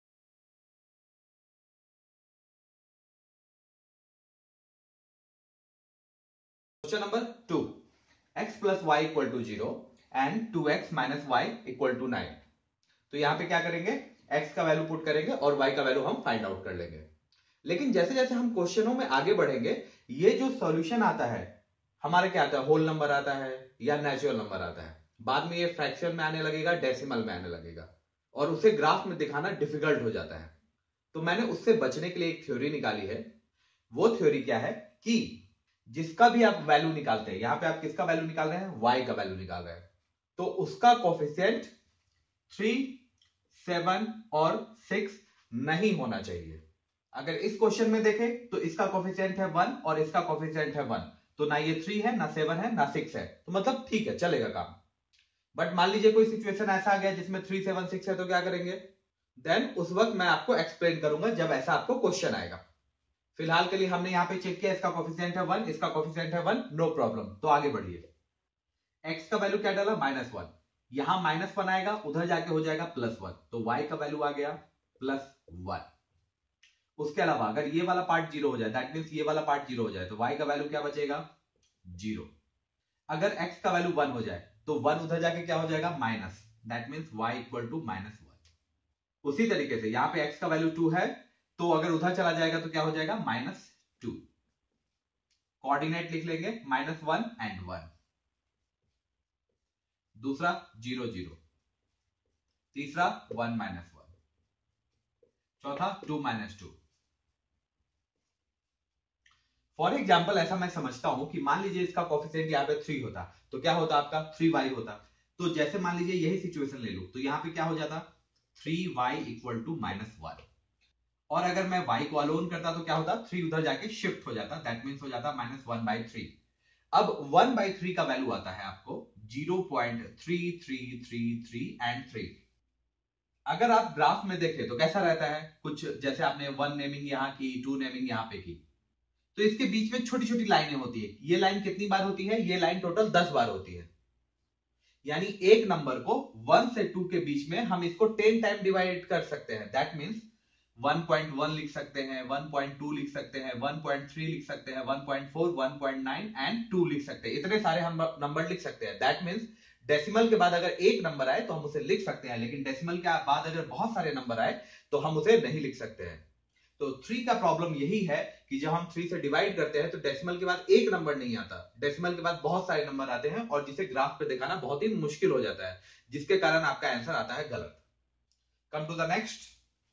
Question number 2, x + y = 0 and 2x - y = 9। तो यहां पे क्या करेंगे, x का वैल्यू पुट करेंगे और y का वैल्यू हम फाइंड आउट कर लेंगे। लेकिन जैसे जैसे हम क्वेश्चनों में आगे बढ़ेंगे, ये जो सॉल्यूशन आता है हमारे क्या आता है, होल नंबर आता है या नेचुरल नंबर आता है। बाद में ये फ्रैक्शन में आने लगेगा, डेसिमल में आने लगेगा, और उसे ग्राफ में दिखाना डिफिकल्ट हो जाता है। तो मैंने उससे बचने के लिए एक थ्योरी निकाली है। वो थ्योरी क्या है कि जिसका भी आप वैल्यू निकालते हैं, यहां पे आप किसका वैल्यू निकाल रहे हैं, y का वैल्यू निकाल रहे हैं, तो उसका कोफिशिएंट 3, 7 और 6 नहीं होना चाहिए। अगर इस क्वेश्चन में देखें तो इसका कोफिशिएंट है 1 और इसका कोफिशिएंट है 1, तो ना ये 3 है, ना 7 है, ना 6 है, तो मतलब ठीक है, चलेगा काम। बट मान लीजिए कोई सिचुएशन ऐसा आ गया जिसमें 3, 7, 6 है, तो क्या करेंगे, देन उस वक्त मैं आपको एक्सप्लेन करूंगा जब ऐसा आपको क्वेश्चन आएगा। फिलहाल के लिए हमने यहां पे चेक किया, इसका कोफिशिएंट है 1, इसका कोफिशिएंट है 1, नो प्रॉब्लम। तो आगे बढ़िए, x का वैल्यू क्या डाला, -1, यहां -1 आएगा, उधर जाके हो जाएगा +1, तो y का वैल्यू आ गया +1। उसके अलावा अगर ये वाला पार्ट 0 हो जाए, दैट मींस ये वाला पार्ट 0 हो जाए, तो y का वैल्यू क्या बचेगा, 0। अगर x का वैल्यू 1 हो जाए तो 1 उधर जाके क्या हो जाएगा, माइनस, दैट मींस y = -1। उसी तरीके से यहां पे x का वैल्यू 2 है, तो अगर उधर चला जाएगा तो क्या हो जाएगा, -2। कोऑर्डिनेट लिख लेंगे, -1 एंड 1। दूसरा 0 0, तीसरा 1 - 1, चौथा 2 - 2। फॉर एग्जाम्पल ऐसा मैं समझता हूं कि मान लीजिए इसका कोफिशिएंट यहाँ पे 3 होता, तो क्या होता आपका 3y होता। तो जैसे मान लीजिए यही सिचुएशन ले लो, तो यहाँ पे क्या हो जाता, 3y = -1। और अगर मैं y को अलोन करता तो क्या होता, 3 उधर जाके शिफ्ट हो जाता, दैट मींस हो जाता -1/3। अब 1/3 का वैल्यू आता है आपको 0.3333 एंड 3। अगर आप ग्राफ में देखें तो कैसा रहता है, कुछ जैसे आपने 1 नेमिंग यहां की, 2 नेमिंग यहां पे की, तो इसके बीच में छोटी छोटी लाइनें होती है। ये लाइन कितनी बार होती है, ये लाइन टोटल 10 बार होती है। यानी एक नंबर को 1 से 2 के बीच में हम इसको 10 टाइम डिवाइड कर सकते हैं। दैट मींस 1.1 लिख सकते हैं, 1.2 लिख सकते हैं, 1.3 लिख सकते हैं, 1.4, 1.9 एंड 2 लिख सकते हैं। इतने सारे हम नंबर लिख सकते हैं। दैट मींस डेसिमल के बाद अगर एक नंबर आए तो हम उसे लिख सकते हैं, लेकिन डेसिमल के बाद अगर बहुत सारे नंबर आए तो हम उसे नहीं लिख सकते हैं। तो 3 का प्रॉब्लम यही है कि जब हम 3 से डिवाइड करते हैं तो डेसिमल के बाद एक नंबर नहीं आता, डेसिमल के बाद बहुत सारे नंबर आते हैं और जिसे ग्राफ पे दिखाना बहुत ही मुश्किल हो जाता है, जिसके कारण आपका आंसर आता है गलत। Come to the next.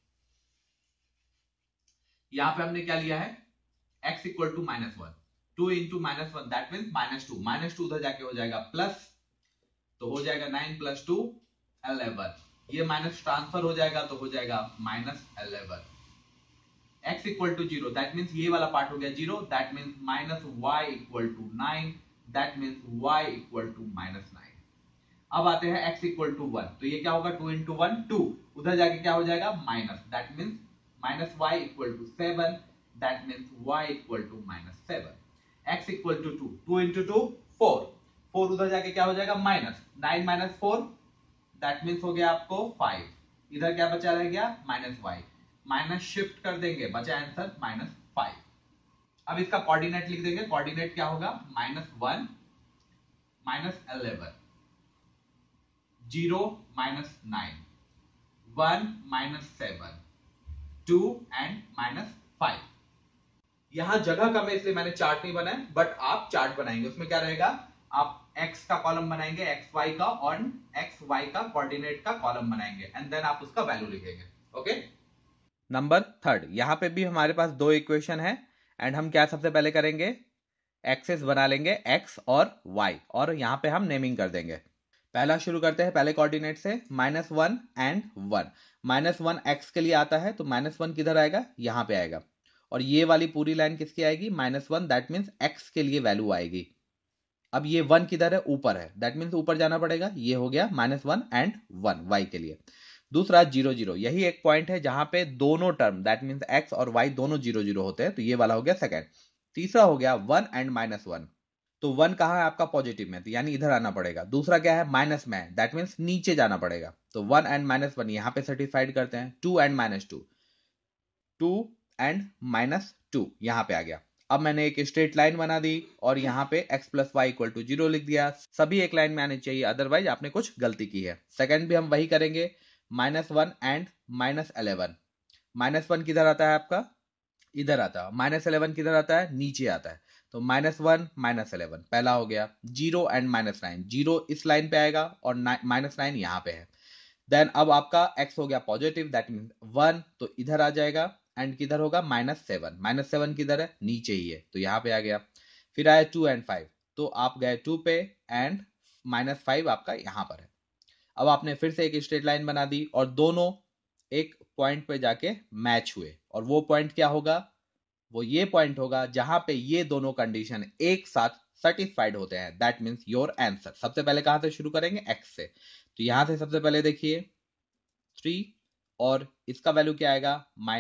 यहां पे हमने क्या लिया है, x equal to -1, 2 into -1 that means -2, -2 उधर जाके हो जाएगा प्लस, तो हो जाएगा 9 + 2 11, ये माइनस ट्रांसफर हो जाएगा तो हो जाएगा -11। x equal to 0 that means ये वाला पार्ट हो गया 0, that means -y equal to 9, that means y equal to -9। अब आते हैं x इक्वल टू 1, तो ये क्या होगा, 2 इंटू 1 2, उधर जाके क्या हो जाएगा minus, that means -y equal to 7, that means y equal to -7। x equal to 2, 2 into 2 4, 4 उधर जाके क्या हो जाएगा माइनस, 9 - 4 दैट मीन्स हो गया आपको 5, इधर क्या बचा रह गया -y, माइनस शिफ्ट कर देंगे, बचा आंसर -5। अब इसका कोऑर्डिनेट लिख देंगे, कोऑर्डिनेट क्या होगा, -1 -11, 0 -9, 1 -7, 2 एंड -5। यहां जगह कम है इसलिए मैंने चार्ट नहीं बनाया, बट आप चार्ट बनाएंगे, उसमें क्या रहेगा, आप x का कॉलम बनाएंगे, एक्स वाई का, और एक्स वाई का कोऑर्डिनेट का कॉलम बनाएंगे एंड देन आप उसका वैल्यू लिखेंगे। ओके। नंबर 3, यहां पे भी हमारे पास दो इक्वेशन है एंड हम क्या सबसे पहले करेंगे, एक्सेस बना लेंगे x और y और यहां पे हम नेमिंग कर देंगे। पहला शुरू करते हैं पहले कोऑर्डिनेट से, -1 एंड 1। -1 x के लिए आता है तो -1 किधर आएगा, यहां पे आएगा, और ये वाली पूरी लाइन किसकी आएगी, -1, दैट मीन्स x के लिए वैल्यू आएगी। अब ये 1 किधर है, ऊपर है, दैट मीन्स ऊपर जाना पड़ेगा, ये हो गया -1 एंड 1 y के लिए। दूसरा 0 0, यही एक पॉइंट है जहां पे दोनों टर्म दैट मीन्स x और y दोनों 0 0 होते हैं, तो ये वाला हो गया सेकंड। तीसरा हो गया 1 एंड -1, तो 1 कहां है आपका, पॉजिटिव में, तो यानी इधर आना पड़ेगा। दूसरा क्या है, माइनस में, दैट मीन्स नीचे जाना पड़ेगा, तो 1 एंड -1 यहां पे सेटिस्फाइड करते हैं। 2 एंड -2, 2 एंड -2 यहां पे आ गया। अब मैंने एक स्ट्रेट लाइन बना दी और यहाँ पे x + y = 0 लिख दिया। सभी एक लाइन में आने चाहिए, अदरवाइज आपने कुछ गलती की है। सेकंड भी हम वही करेंगे, -1 एंड -11। -1 किधर आता है आपका, इधर आता है। -11 किधर आता है, नीचे आता है, तो -1 -11 पहला हो गया। 0 एंड -9, 0 इस लाइन पे आएगा और -9 यहाँ पे है। देन अब आपका x हो गया पॉजिटिव, दैट मीन 1, तो इधर आ जाएगा, एंड किधर होगा -7, -7 किधर है, नीचे ही है, तो यहाँ पे आ गया। फिर आया 2 एंड 5, तो आप गए 2 पे एंड -5 आपका यहाँ पर है। अब आपने फिर से एक स्ट्रेट लाइन बना दी और दोनों एक पॉइंट पे जाके मैच हुए, और वो पॉइंट क्या होगा, वो ये पॉइंट होगा जहां पे ये दोनों कंडीशन एक साथ सेटिस्फाइड होते हैं, दैट मीन्स योर आंसर। सबसे पहले कहां से शुरू करेंगे, x से, तो यहां से सबसे पहले देखिए 3 और इसका वैल्यू क्या आएगा,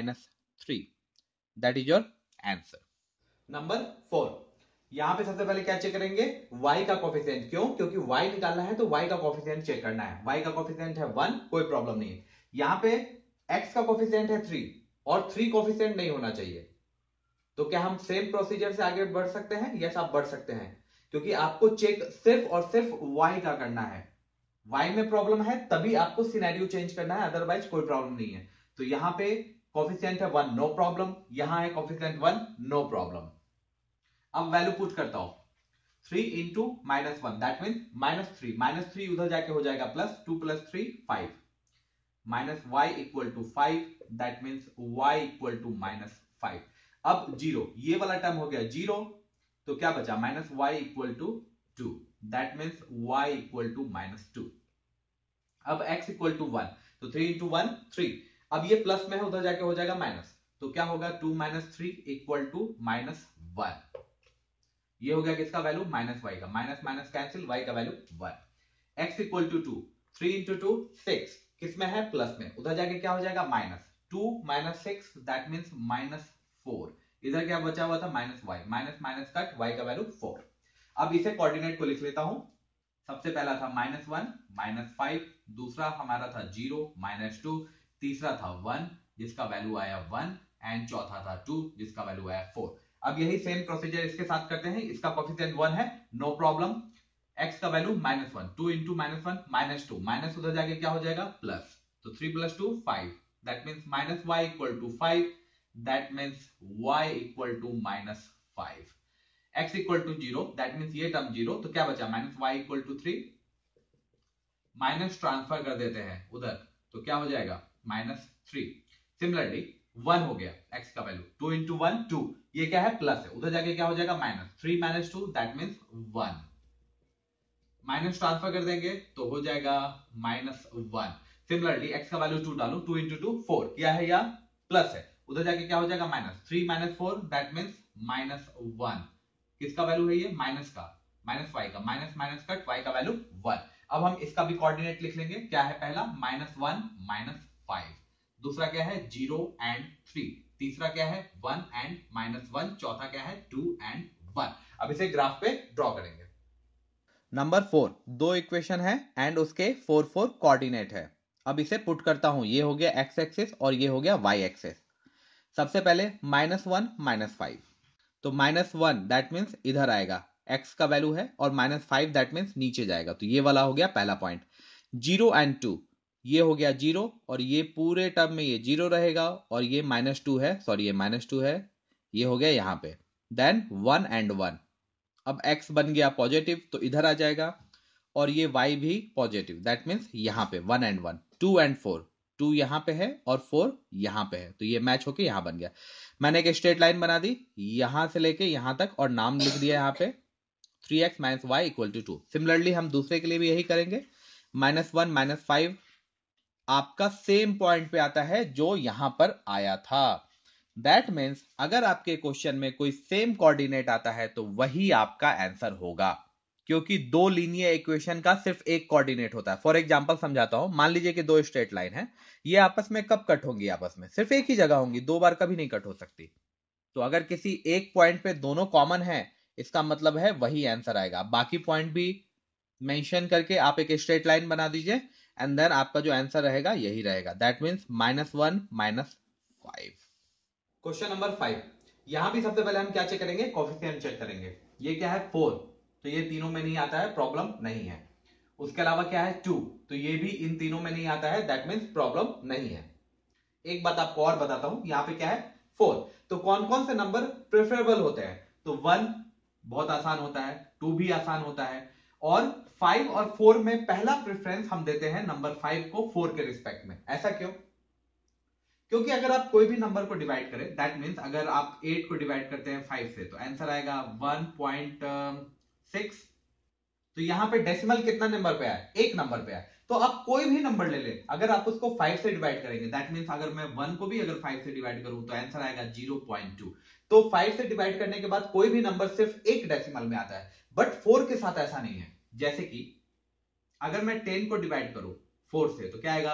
-3, that is your answer. Number 4, यहां पे सबसे पहले क्या चेक करेंगे, y का कोफिशिएंट। क्यों, क्योंकि y निकालना है तो y का कोफिशिएंट चेक करना है। y का कोफिशिएंट है 1, कोई प्रॉब्लम नहीं है। यहां पे x का कोफिशिएंट है 3 और 3 कोफिशिएंट नहीं होना चाहिए, तो क्या हम सेम प्रोसीजर से आगे बढ़ सकते हैं, यस आप बढ़ सकते हैं, क्योंकि आपको चेक सिर्फ और सिर्फ y का करना है। y में प्रॉब्लम है तभी आपको सिनेरियो चेंज करना है, अदरवाइज कोई प्रॉब्लम नहीं है। तो यहां पे कोफिशिएंट है 1, नो प्रॉब्लम, यहां है कोफिशिएंट 1, नो प्रॉब्लम। अब वैल्यू पुट करता हूं, 3 इंटू -1 दैट मीन -3 उधर जाके हो जाएगा plus, 2 + 3 5, -y = 5 that means y = -5। अब 0, ये वाला टर्म हो गया 0, तो क्या बचा, -y = 2 दैट मीन्स y = -2। अब x = 1, तो 3 × 1 3, अब ये प्लस में है, उधर जाके हो जाएगा माइनस, तो क्या होगा, 2 - 3 = -1। ये हो गया किसका वैल्यू, -y का, माइनस माइनस कैंसिल, y का value 1। x equal to 2, 3 into 2 6, किसमें है प्लस में, उधर जाके क्या हो जाएगा minus 2 minus 6 that means minus 4, इधर क्या बचा हुआ था minus y, minus minus cut y का वैल्यू 4। अब इसे कोऑर्डिनेट को लिख लेता हूं, सबसे पहला था -1 -5, दूसरा हमारा था 0 -2, तीसरा था 1 जिसका वैल्यू आया 1 एंड चौथा था 2 जिसका वैल्यू आया 4। अब यही सेम प्रोसीजर इसके साथ करते हैं, इसका कोएफिशिएंट 1 है, नो प्रॉब्लम, x का वैल्यू -1, 2 इंटू -1 -2, माइनस उधर जाके क्या हो जाएगा प्लस, तो 3 + 2 5, that means minus y equal to 5, that means y equal to -5, x equal to 0, that means ये टर्म 0, तो क्या बचा -y equal to 3, minus transfer कर देते हैं उधर, तो क्या हो जाएगा -3। सिमिलरली 1 हो गया x का वैल्यू, 2 इंटू 1 2, ये क्या है प्लस है, उधर जाके क्या हो जाएगा -3 - 2 दैट मीन्स 1, माइनस ट्रांसफर कर देंगे तो हो जाएगा -1। सिमिलरली x का वैल्यू 2 डालो, 2 इंटू 2 4, क्या है या प्लस है, उधर जाके क्या हो जाएगा -3 - 4 दैट मीन्स -1, किसका वैल्यू है ये माइनस का, माइनस y का, माइनस माइनस कट y का वैल्यू 1। अब हम इसका भी कोऑर्डिनेट लिख लेंगे, क्या है पहला -1 -5, दूसरा क्या है 0 एंड 3, तीसरा क्या है 1 एंड -1, चौथा क्या है 2 एंड 1। अब इसे ग्राफ पे ड्रॉ करेंगे। नंबर 4, दो इक्वेशन है एंड उसके 4 कोऑर्डिनेट है। अब इसे पुट करता हूं, ये हो गया x एक्सिस और ये हो गया y एक्सिस। सबसे पहले -1 -5, तो -1 दैट मीन्स इधर आएगा, x का वैल्यू है, और -5 दैट मीन्स नीचे जाएगा, तो ये वाला हो गया पहला पॉइंट। 0 एंड 2, ये हो गया 0 और ये पूरे टर्म में ये 0 रहेगा, और ये -2 है, सॉरी ये -2 है, ये हो गया यहां पे। देन 1 एंड 1, अब x बन गया पॉजिटिव तो इधर आ जाएगा, और ये y भी पॉजिटिव, दैट मीन्स यहां पे 1 एंड 1, 2 एंड 4, 2 यहां पे है और 4 यहां पे है, तो ये मैच होके यहां बन गया। मैंने एक स्ट्रेट लाइन बना दी यहां से लेके यहां तक और नाम लिख दिया यहां पे 3x - y = 2। सिमिलरली हम दूसरे के लिए भी यही करेंगे, -1 -5 आपका सेम पॉइंट पे आता है जो यहां पर आया था। दैट मीन्स अगर आपके क्वेश्चन में कोई सेम कोऑर्डिनेट आता है तो वही आपका आंसर होगा, क्योंकि दो लीनियर इक्वेशन का सिर्फ एक कोऑर्डिनेट होता है। फॉर एग्जांपल समझाता हूं, मान लीजिए कि दो स्ट्रेट लाइन है, ये आपस में कब कट होंगी, आपस में सिर्फ एक ही जगह होंगी, दो बार कभी नहीं कट हो सकती। तो अगर किसी एक पॉइंट पे दोनों कॉमन है, इसका मतलब है वही आंसर आएगा। बाकी पॉइंट भी मेंशन करके आप एक स्ट्रेट लाइन बना दीजिए एंड देन आपका जो आंसर रहेगा यही रहेगा, दैट मीन्स -1 -5। क्वेश्चन नंबर 5, यहां भी सबसे पहले हम क्या चेक करेंगे, कोएफिशिएंट चेक करेंगे। ये क्या है 4, तो ये तीनों में नहीं आता है, प्रॉब्लम नहीं है। उसके अलावा क्या है 2, तो ये भी इन तीनों में नहीं आता है, दैट मीन्स प्रॉब्लम नहीं है। एक बात आपको और बताता हूं, यहां पे क्या है 4, तो कौन कौन से नंबर प्रेफरेबल होते हैं, तो 1 बहुत आसान होता है, 2 भी आसान होता है, और 5 और 4 में पहला प्रेफरेंस हम देते हैं नंबर 5 को 4 के रिस्पेक्ट में। ऐसा क्यों, क्योंकि अगर आप कोई भी नंबर को डिवाइड करें, दैट मीन्स अगर आप 8 को डिवाइड करते हैं 5 से, तो आंसर आएगा 1.6, तो यहां पे डेसिमल कितना नंबर पे आया, एक नंबर पे आया। तो आप कोई भी नंबर ले लें, अगर आप उसको 5 से डिवाइड करेंगे, दैट मीन्स अगर मैं 1 को भी अगर 5 से डिवाइड करूं तो आंसर आएगा 0.2। तो 5 से डिवाइड करने के बाद कोई भी नंबर सिर्फ एक डेसिमल में आता है, बट 4 के साथ ऐसा नहीं है। जैसे कि अगर मैं 10 को डिवाइड करूं 4 से, तो क्या आएगा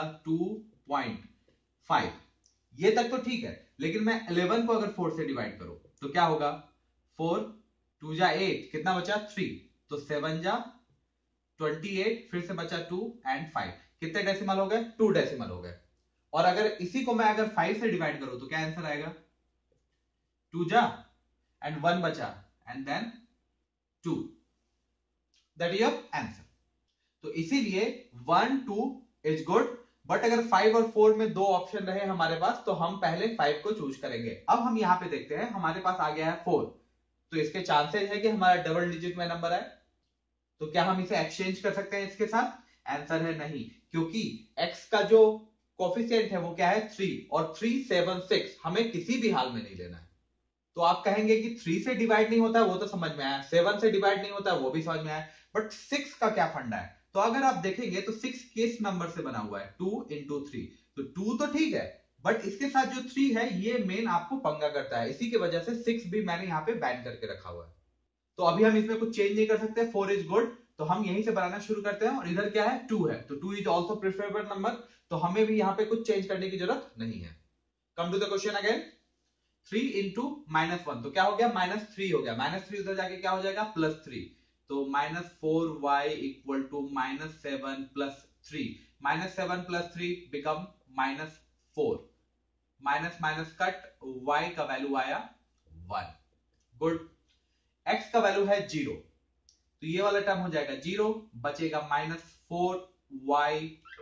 2.5, ये तक तो ठीक है, लेकिन मैं 11 को अगर 4 से डिवाइड करूं तो क्या होगा, 4 2 जा 8, कितना बचा 3, तो 7 जा 28, फिर से बचा 2 एंड 5, कितने डेसिमल हो गए, 2 डेसिमल हो गए। और अगर इसी को मैं अगर 5 से डिवाइड करूं तो क्या आंसर आएगा, 2 जा एंड 1 बचा and then 2, that is your answer. तो इसीलिए 1 2 इज गुड, बट अगर 5 और 4 में दो ऑप्शन रहे हमारे पास तो हम पहले 5 को चूज करेंगे। अब हम यहां पे देखते हैं, हमारे पास आ गया है 4, तो इसके चांसेस है कि हमारा डबल डिजिट में नंबर आए, तो क्या हम इसे एक्सचेंज कर सकते हैं इसके साथ, आंसर है नहीं, क्योंकि x का जो कोफिशिएंट है वो क्या है 3, और 3 7 6 हमें किसी भी हाल में नहीं लेना है। तो आप कहेंगे कि 3 से डिवाइड नहीं होता है, वो तो समझ में आया, 7 से डिवाइड नहीं होता है, वो भी समझ में आया, बट 6 का क्या फंडा है। तो अगर आप देखेंगे तो 6 किस नंबर से बना हुआ है, 2 इंटू 3, तो 2 तो ठीक है, बट इसके साथ जो 3 है ये मेन आपको पंगा करता है, इसी की वजह से 6 भी मैंने यहां पे बैन करके रखा हुआ है। तो अभी हम इसमें कुछ चेंज नहीं कर सकते, 4 इज गुड, तो हम यहीं से बनाना शुरू करते हैं। और इधर क्या है, 2 है, तो 2 इज ऑल्सो प्रेफरेबल नंबर, तो हमें भी यहाँ पे कुछ चेंज करने की जरूरत नहीं है। Come to the question again, 3 into -1, तो क्या हो गया, -3 हो गया। -3 उधर जाके क्या हो जाएगा, +3, तो -4y equal to -7 + 3, -7 + 3 become -4, minus minus cut, y का वैल्यू आया 1। गुड। x का वैल्यू है 0, तो ये वाला टर्म हो जाएगा 0, बचेगा -4y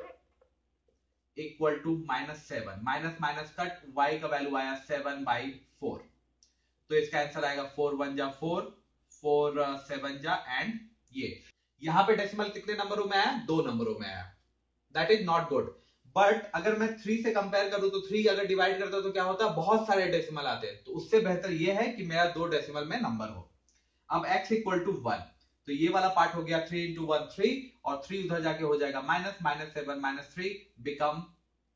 equal to -7, minus minus cut, y का वैल्यू आया 7/4, तो इसका आंसर आएगा 4 1 जा 4, 4 7 जा, एंड ये यहां पे डेसिमल कितने नंबरों में आया, 2 नंबरों में आया। That is not good. But अगर मैं 3 से कंपेयर करूं तो 3 अगर डिवाइड करता तो क्या होता है, बहुत सारे डेसिमल आते हैं, तो उससे बेहतर ये है कि मेरा 2 डेसिमल में नंबर हो। अब x इक्वल टू 1, तो ये वाला पार्ट हो गया 3 इंटू 1 3, और 3 उधर जाके हो जाएगा minus, -7 - 3 become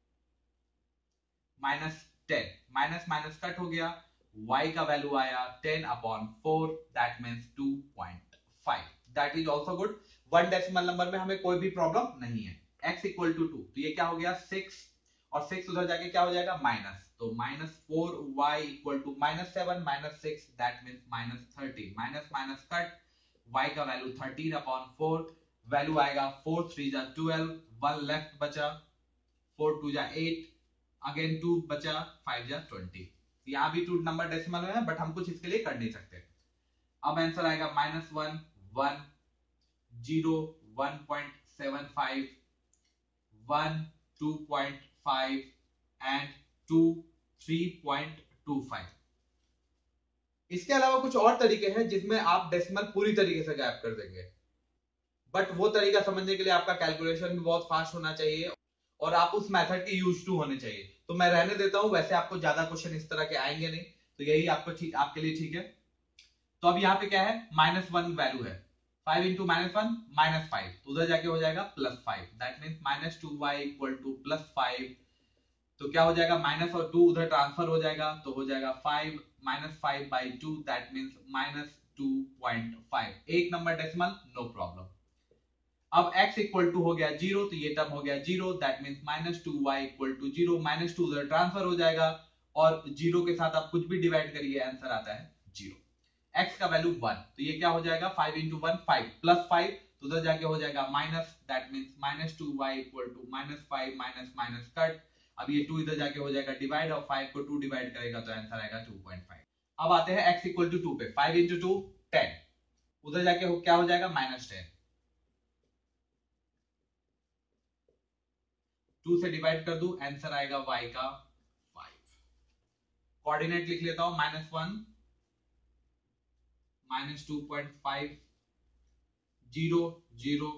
-10, minus minus cut हो गया, y का वैल्यू आया 10/4, that means 2.5, that is also good. 1 decimal number में हमें कोई भी प्रॉब्लम नहीं है। x इक्वल टू 2, तो ये क्या हो गया 6, और 6 उधर जाके क्या हो जाएगा माइनस, तो -4y equal to -7 - 6, that means -13, minus minus cut, y का वैल्यू 13/4, वैल्यू आएगा 4 3 जा 12, 1 लेफ्ट बचा, 4 2 जा 8, अगेन 2 बचा, 5 जा 20। यहां भी 2 नंबर डेसिमल में है, बट हम कुछ इसके लिए कर नहीं सकते। अब आंसर आएगा -1 1 0 1.75 1 2.5 एंड 2 3.25। इसके अलावा कुछ और तरीके हैं जिसमें आप डेसिमल पूरी तरीके से गायब कर देंगे, बट वो तरीका समझने के लिए आपका कैलकुलेशन भी बहुत फास्ट होना चाहिए और आप उस मेथड के यूज टू होने चाहिए। तो मैं रहने देता हूं, वैसे आपको ज्यादा क्वेश्चन इस तरह के आएंगे नहीं, तो यही आपके लिए ठीक है। तो अब यहाँ पे क्या है, -1 वैल्यू है, 5 इंटू -1 -5, तो उधर जाके हो जाएगा +5, that means -2y equal to +5, तो क्या हो जाएगा, माइनस और 2 उधर ट्रांसफर हो जाएगा, तो हो जाएगा 5 -5/2, दैट मीन्स -2.5, एक नंबर डेसिमल, नो प्रॉब्लम। अब x इक्वल टू हो गया 0, तो ये टर्म हो गया 0, that means -2y equal to 0, -2 उधर ट्रांसफर हो जाएगा, और 0 के साथ आप कुछ भी डिवाइड करिए, आंसर आता है 0। x का वैल्यू 1, तो ये क्या हो जाएगा, 5 इंटू 1 5 +5, तो उधर जाके हो जाएगा minus, that means -2y equal to -5 minus minus cut, अब ये 2 इधर जाके हो जाएगा डिवाइड, और 5 को 2 डिवाइड करेगा तो आंसर आएगा 2.5। अब आते हैं x इक्वल टू 2 पे, 5 इंटू 2 10, उधर जाके क्या हो जाएगा -10, 2 से डिवाइड कर दूं, आंसर आएगा y का 5। कोऑर्डिनेट लिख लेता हूं, -1 -2.5 0 0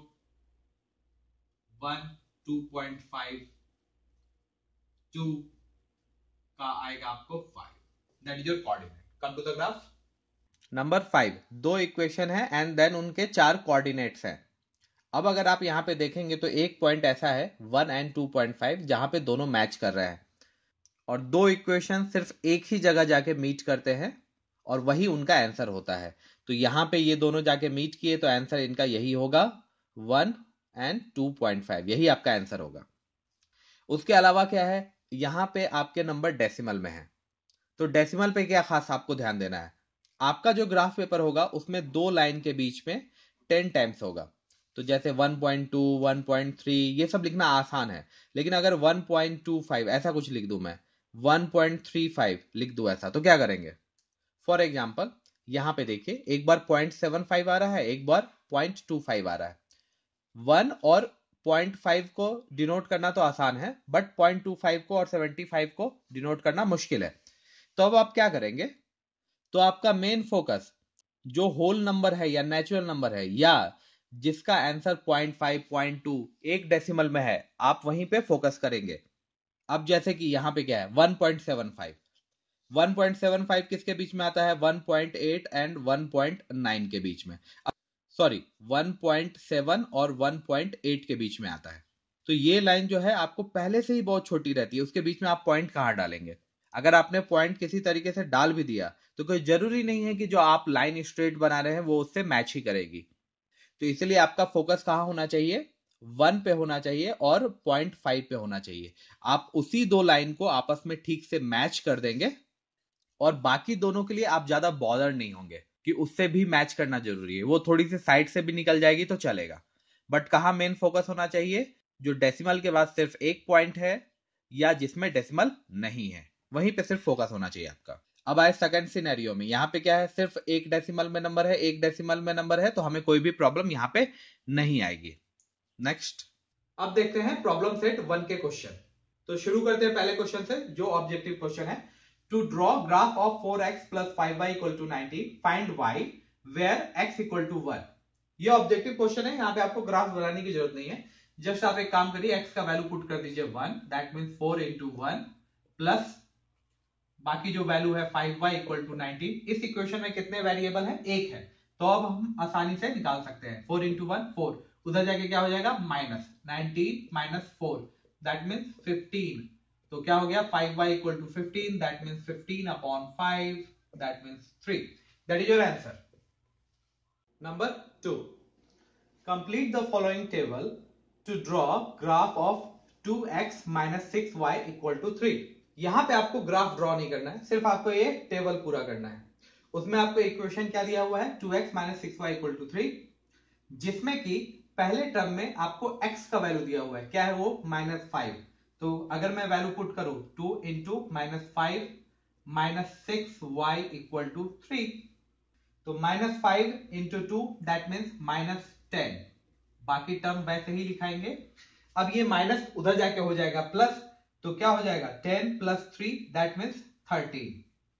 1 2.5 2 का आएगा आपको 5, that is your coordinate. Come to the graph. Number 5, 2 equation है एंड देन उनके 4 कोऑर्डिनेट्स हैं। अब अगर आप यहाँ पे देखेंगे तो एक पॉइंट ऐसा है 1 एंड 2.5 जहां पे दोनों मैच कर रहे हैं, और 2 इक्वेशन सिर्फ एक ही जगह जाके मीट करते हैं और वही उनका आंसर होता है। तो यहाँ पे ये दोनों जाके मीट किए तो आंसर इनका यही होगा, 1 एंड 2.5, यही आपका आंसर होगा। उसके अलावा क्या है, यहाँ पे आपके नंबर डेसिमल में है, तो डेसिमल पे क्या खास आपको ध्यान देना है, आपका जो ग्राफ पेपर होगा उसमें 2 लाइन के बीच में 10 टाइम्स होगा, तो जैसे 1.2 1.3 ये सब लिखना आसान है, लेकिन अगर 1.25 ऐसा कुछ लिख दूं मैं, 1.35 लिख दूं ऐसा, तो क्या करेंगे। फॉर एग्जाम्पल यहां पे देखिए, एक बार 0.75 आ रहा है, एक बार 0.25 आ रहा है। 1 और 0.5 को डिनोट करना तो आसान है, बट 0.25 को और 75 को डिनोट करना मुश्किल है। तो अब आप क्या करेंगे, तो आपका मेन फोकस जो होल नंबर है या नेचुरल नंबर है या जिसका आंसर 0.5 0.2 एक डेसिमल में है, आप वहीं पे फोकस करेंगे। अब जैसे कि यहां पे क्या है, 1.75, 1.75 किसके बीच में आता है, 1.8 एंड 1.9 के बीच में, सॉरी 1.7 और 1.8 के बीच में आता है। तो ये लाइन जो है आपको पहले से ही बहुत छोटी रहती है, उसके बीच में आप पॉइंट कहां डालेंगे। अगर आपने पॉइंट किसी तरीके से डाल भी दिया तो कोई जरूरी नहीं है कि जो आप लाइन स्ट्रेट बना रहे हैं वो उससे मैच ही करेगी। तो इसलिए आपका फोकस कहां होना चाहिए, 1 पे होना चाहिए और 0.5 पे होना चाहिए। आप उसी दो लाइन को आपस में ठीक से मैच कर देंगे और बाकी दोनों के लिए आप ज्यादा बॉदर नहीं होंगे कि उससे भी मैच करना जरूरी है। वो थोड़ी सी साइड से भी निकल जाएगी तो चलेगा, बट कहां मेन फोकस होना चाहिए, जो डेसिमल के बाद सिर्फ एक पॉइंट है या जिसमें डेसिमल नहीं है, वहीं पे सिर्फ फोकस होना चाहिए आपका। अब आए सेकंड सिनेरियो में, यहां पे क्या है, सिर्फ एक डेसिमल में नंबर है, एक डेसिमल में नंबर है, तो हमें कोई भी प्रॉब्लम यहां पे नहीं आएगी। नेक्स्ट, अब देखते हैं प्रॉब्लम सेट 1 के क्वेश्चन। तो शुरू करते हैं पहले क्वेश्चन से, जो ऑब्जेक्टिव क्वेश्चन है। To draw graph of 4x plus 5y equal to 90, find y where x equal to 1। ये ऑब्जेक्टिव क्वेश्चन है, यहाँ पे आपको ग्राफ बनाने की जरूरत नहीं है। जस्ट आप एक काम करिए, x का वैल्यू पुट कर दीजिए 1, दैट मीन्स 4 इंटू 1 प्लस बाकी जो वैल्यू है 5y इक्वल टू 90। इस इक्वेशन में कितने वेरिएबल है, एक है, तो अब हम आसानी से निकाल सकते हैं। 4 इंटू 1 4, उधर जाके क्या हो जाएगा, माइनस 19 माइनस 4 दैट मीन्स 15। तो क्या हो गया, 5y equal to 15 that means 15 upon 5 that means 3। That is your answer. Number 2, complete the following table to draw graph of 2x minus 6y equal to 3। यहां पे आपको ग्राफ ड्रॉ नहीं करना है, सिर्फ आपको ये टेबल पूरा करना है। उसमें आपको इक्वेशन क्या दिया हुआ है, 2x minus 6y equal to 3, जिसमें कि पहले टर्म में आपको x का वैल्यू दिया हुआ है, क्या है वो, -5। तो अगर मैं वैल्यू पुट करूं 2 into -5 minus 6y equal to 3, तो -5 इंटू 2 दैट मीन्स -10। बाकी टर्म वैसे ही लिखाएंगे। अब ये माइनस उधर जाके हो जाएगा प्लस, तो क्या हो जाएगा 10 प्लस 3 दैट मीन्स 13।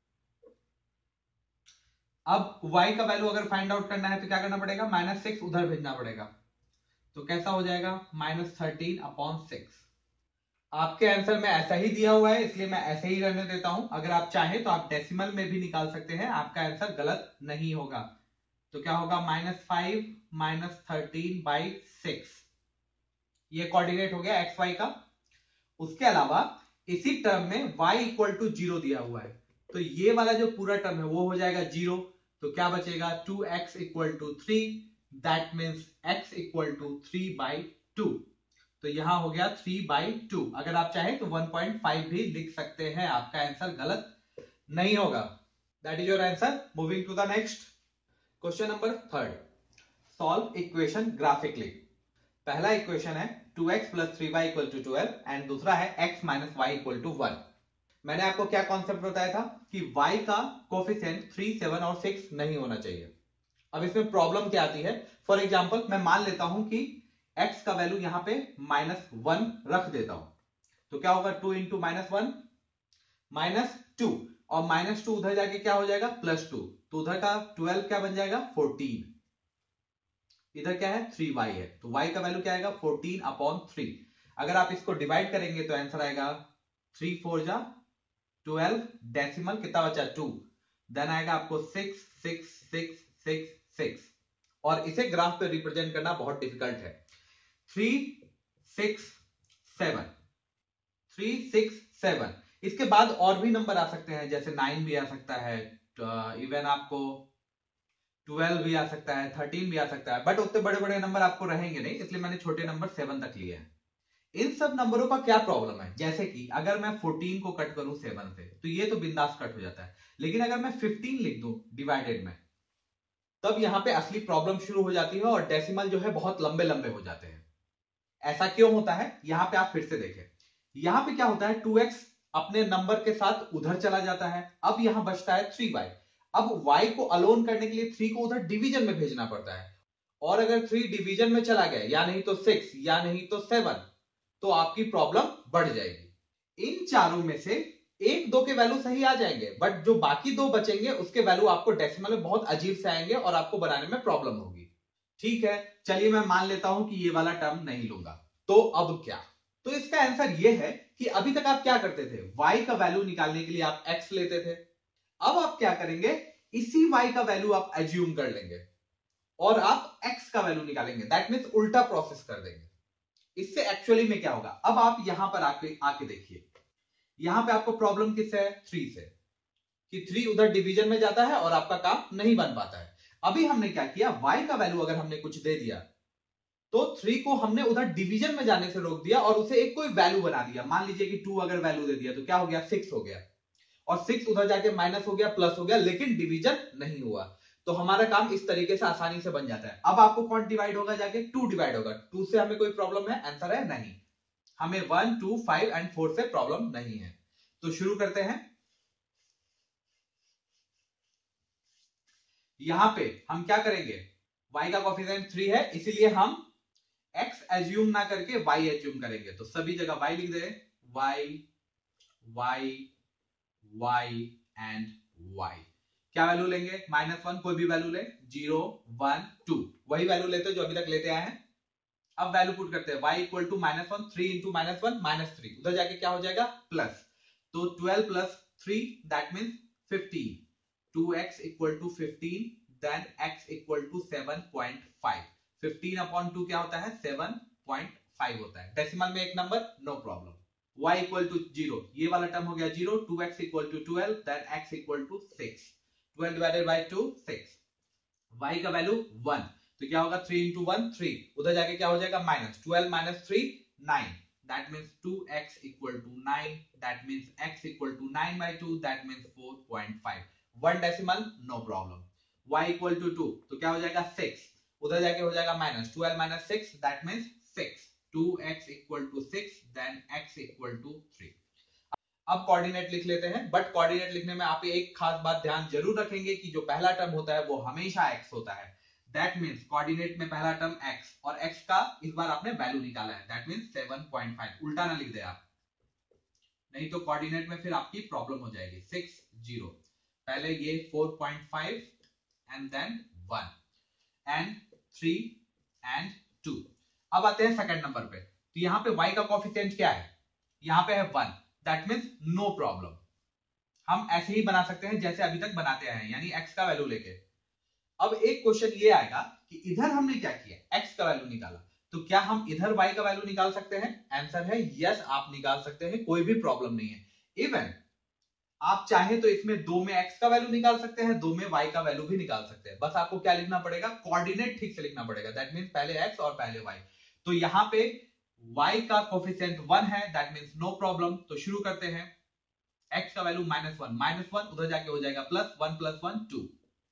अब y का वैल्यू अगर फाइंड आउट करना है तो क्या करना पड़ेगा, -6 उधर भेजना पड़ेगा, तो कैसा हो जाएगा, -13 अपॉन 6। आपके आंसर में ऐसा ही दिया हुआ है, इसलिए मैं ऐसे ही रहने देता हूं। अगर आप चाहें तो आप डेसिमल में भी निकाल सकते हैं, आपका आंसर गलत नहीं होगा। तो क्या होगा, -5 माइनस 13 बाई 6, ये कोऑर्डिनेट हो गया एक्स वाई का। उसके अलावा इसी टर्म में y इक्वल टू 0 दिया हुआ है, तो ये वाला जो पूरा टर्म है वो हो जाएगा 0। तो क्या बचेगा, 2x equal to 3 that means x equal to 3 by 2। तो यहां हो गया 3 बाई 2। अगर आप चाहें तो 1.5 भी लिख सकते हैं, आपका आंसर गलत नहीं होगा। That is your answer. Moving to the next question number 3, solve equation graphically. पहला इक्वेशन है 2x plus 3y equal to 12 and दूसरा है x minus y equal to 1। मैंने आपको क्या कॉन्सेप्ट बताया था कि y का कोफिशिएंट 3, 7 और 6 नहीं होना चाहिए। अब इसमें प्रॉब्लम क्या आती है, फॉर एग्जांपल मैं मान लेता हूं कि x का वैल्यू यहां पे -1 रख देता हूं, तो क्या होगा, 2 इंटू -1 -2 और -2 उधर जाके क्या हो जाएगा, +2, तो उधर का 12 क्या बन जाएगा, 14। इधर क्या है, 3y है, तो y का वैल्यू क्या आएगा, 14 अपॉन 3। अगर आप इसको डिवाइड करेंगे तो आंसर आएगा 3 4 जा 12, डेसिमल कितना बचा, 2, देन आएगा आपको 6 6 6 6 6। और इसे ग्राफ पे रिप्रेजेंट करना बहुत डिफिकल्ट है। 3 6 7 3 6 7, इसके बाद और भी नंबर आ सकते हैं, जैसे 9 भी आ सकता है, इवन आपको 12 भी आ सकता है, 13 भी आ सकता है, बट उतने बड़े बड़े नंबर आपको रहेंगे नहीं, इसलिए मैंने छोटे नंबर 7 तक लिए हैं। इन सब नंबरों का क्या प्रॉब्लम है, जैसे कि अगर मैं 14 को कट करूं 7 से तो ये तो बिंदास कट हो जाता है, लेकिन अगर मैं 15 लिख दूं डिवाइडेड में, तब यहां पे असली प्रॉब्लम शुरू हो जाती है और डेसिमल जो है बहुत लंबे लंबे हो जाते हैं। ऐसा क्यों होता है, यहां पे आप फिर से देखें, यहां पे क्या होता है, 2x अपने नंबर के साथ उधर चला जाता है, अब यहां बचता है 3y। अब y को अलोन करने के लिए 3 को उधर डिवीजन में भेजना पड़ता है, और अगर 3 डिवीजन में चला गया, या नहीं तो 6 या नहीं तो 7, तो आपकी प्रॉब्लम बढ़ जाएगी। इन चारों में से एक दो के वैल्यू सही आ जाएंगे, बट जो बाकी दो बचेंगे उसके वैल्यू आपको डेसिमल में बहुत अजीब से आएंगे और आपको बनाने में प्रॉब्लम होगी। ठीक है, चलिए मैं मान लेता हूं कि ये वाला टर्म नहीं लूंगा, तो अब क्या, तो इसका आंसर ये है कि अभी तक आप क्या करते थे, y का वैल्यू निकालने के लिए आप x लेते थे, अब आप क्या करेंगे, इसी y का वैल्यू आप एज्यूम कर लेंगे और आप x का वैल्यू निकालेंगे, दैट मीन्स उल्टा प्रोसेस कर देंगे। इससे एक्चुअली में क्या होगा, अब आप यहां पर आके देखिए, यहां पे आपको प्रॉब्लम किससे है, 3 से, कि 3 उधर डिवीजन में जाता है और आपका काम नहीं बन पाता है। अभी हमने क्या किया, y का वैल्यू अगर हमने कुछ दे दिया तो 3 को हमने उधर डिवीजन में जाने से रोक दिया और उसे एक कोई वैल्यू बना दिया। मान लीजिए कि 2 अगर वैल्यू दे दिया तो क्या हो गया, 6 हो गया, और 6 उधर जाके माइनस हो गया, प्लस हो गया, लेकिन डिवीजन नहीं हुआ। तो हमारा काम इस तरीके से आसानी से बन जाता है। अब आपको कौन डिवाइड होगा, जाके 2 डिवाइड होगा। 2 से हमें कोई प्रॉब्लम है, आंसर है नहीं। हमें 1, 2, 5 एंड 4 से प्रॉब्लम नहीं है। तो शुरू करते हैं। यहां पे हम क्या करेंगे, y का कोफिशिएंट 3 है, इसीलिए हम x एज्यूम ना करके y एज्यूम करेंगे। तो सभी जगह y लिख दे, y y y and y। क्या वैल्यू लेंगे, -1, कोई भी वैल्यू ले, 0, 1, 2, वही वैल्यू लेते जो अभी तक लेते आए हैं। अब वैल्यू पुट करते हैं, y इक्वल टू -1, 3 इंटू -1 -3, उधर जाके क्या हो जाएगा, प्लस। तो 12 plus 3 that means 15, 2x equal to 15, then x equal to 7.5। 15 upon 2 क्या होता है, 7.5 होता है। डेसिमल में एक number, no problem. y equal to 0, ये वाला टर्म हो गया 0, 2x equal to 12, then x equal to 6, 12 divided by 2 6, y का वैल्यू 1, तो क्या होगा 3 इंटू 1 3, उधर जाके क्या हो जाएगा minus, 12 minus 3 9, that means 2x equal to 9, that means x equal to 9 by 2, that means 4.5, 1 decimal, no problem. y equal to 2, तो क्या हो जाएगा 6, उधर जाके हो जाएगा minus, 12 minus 6 that means 6, 2x equal to 6, then x equal to 3। अब coordinate लिख लेते हैं, बट कोऑर्डिनेट लिखने में आप एक खास बात ध्यान जरूर रखेंगे कि जो पहला टर्म होता है वो हमेशा x होता है। दैट मीन्स कोऑर्डिनेट में पहला टर्म x, और x का इस बार आपने वैल्यू निकाला है, दैट मीन्स 7.5, उल्टा ना लिख दे आप, नहीं तो कोऑर्डिनेट में फिर आपकी प्रॉब्लम हो जाएगी। 6 0, पहले ये 4.5 एंड देन 1 एंड 3 एंड 2। अब आते हैं सेकंड नंबर पे, तो यहां पे y का कोएफिशिएंट क्या है, यहां पे है 1, दैट मीन्स नो प्रॉब्लम, हम ऐसे ही बना सकते हैं जैसे अभी तक बनाते आए हैं, यानी x का वैल्यू लेके। अब एक क्वेश्चन ये आएगा कि इधर हमने क्या किया, x का वैल्यू निकाला, तो क्या हम इधर y का वैल्यू निकाल सकते हैं, आंसर है यस, आप निकाल सकते हैं, कोई भी प्रॉब्लम नहीं है। इवन आप चाहे तो इसमें 2 में x का वैल्यू निकाल सकते हैं, 2 में y का वैल्यू भी निकाल सकते हैं, बस आपको क्या लिखना पड़ेगा, कोऑर्डिनेट ठीक से लिखना पड़ेगा, दैट मीन्स पहले x और पहले y। तो यहां पे y का कोएफिशिएंट 1 है, दैट मीन्स नो प्रॉब्लम। तो शुरू करते हैं, x का वैल्यू -1 उधर जाके हो जाएगा plus, 1 plus 1 2,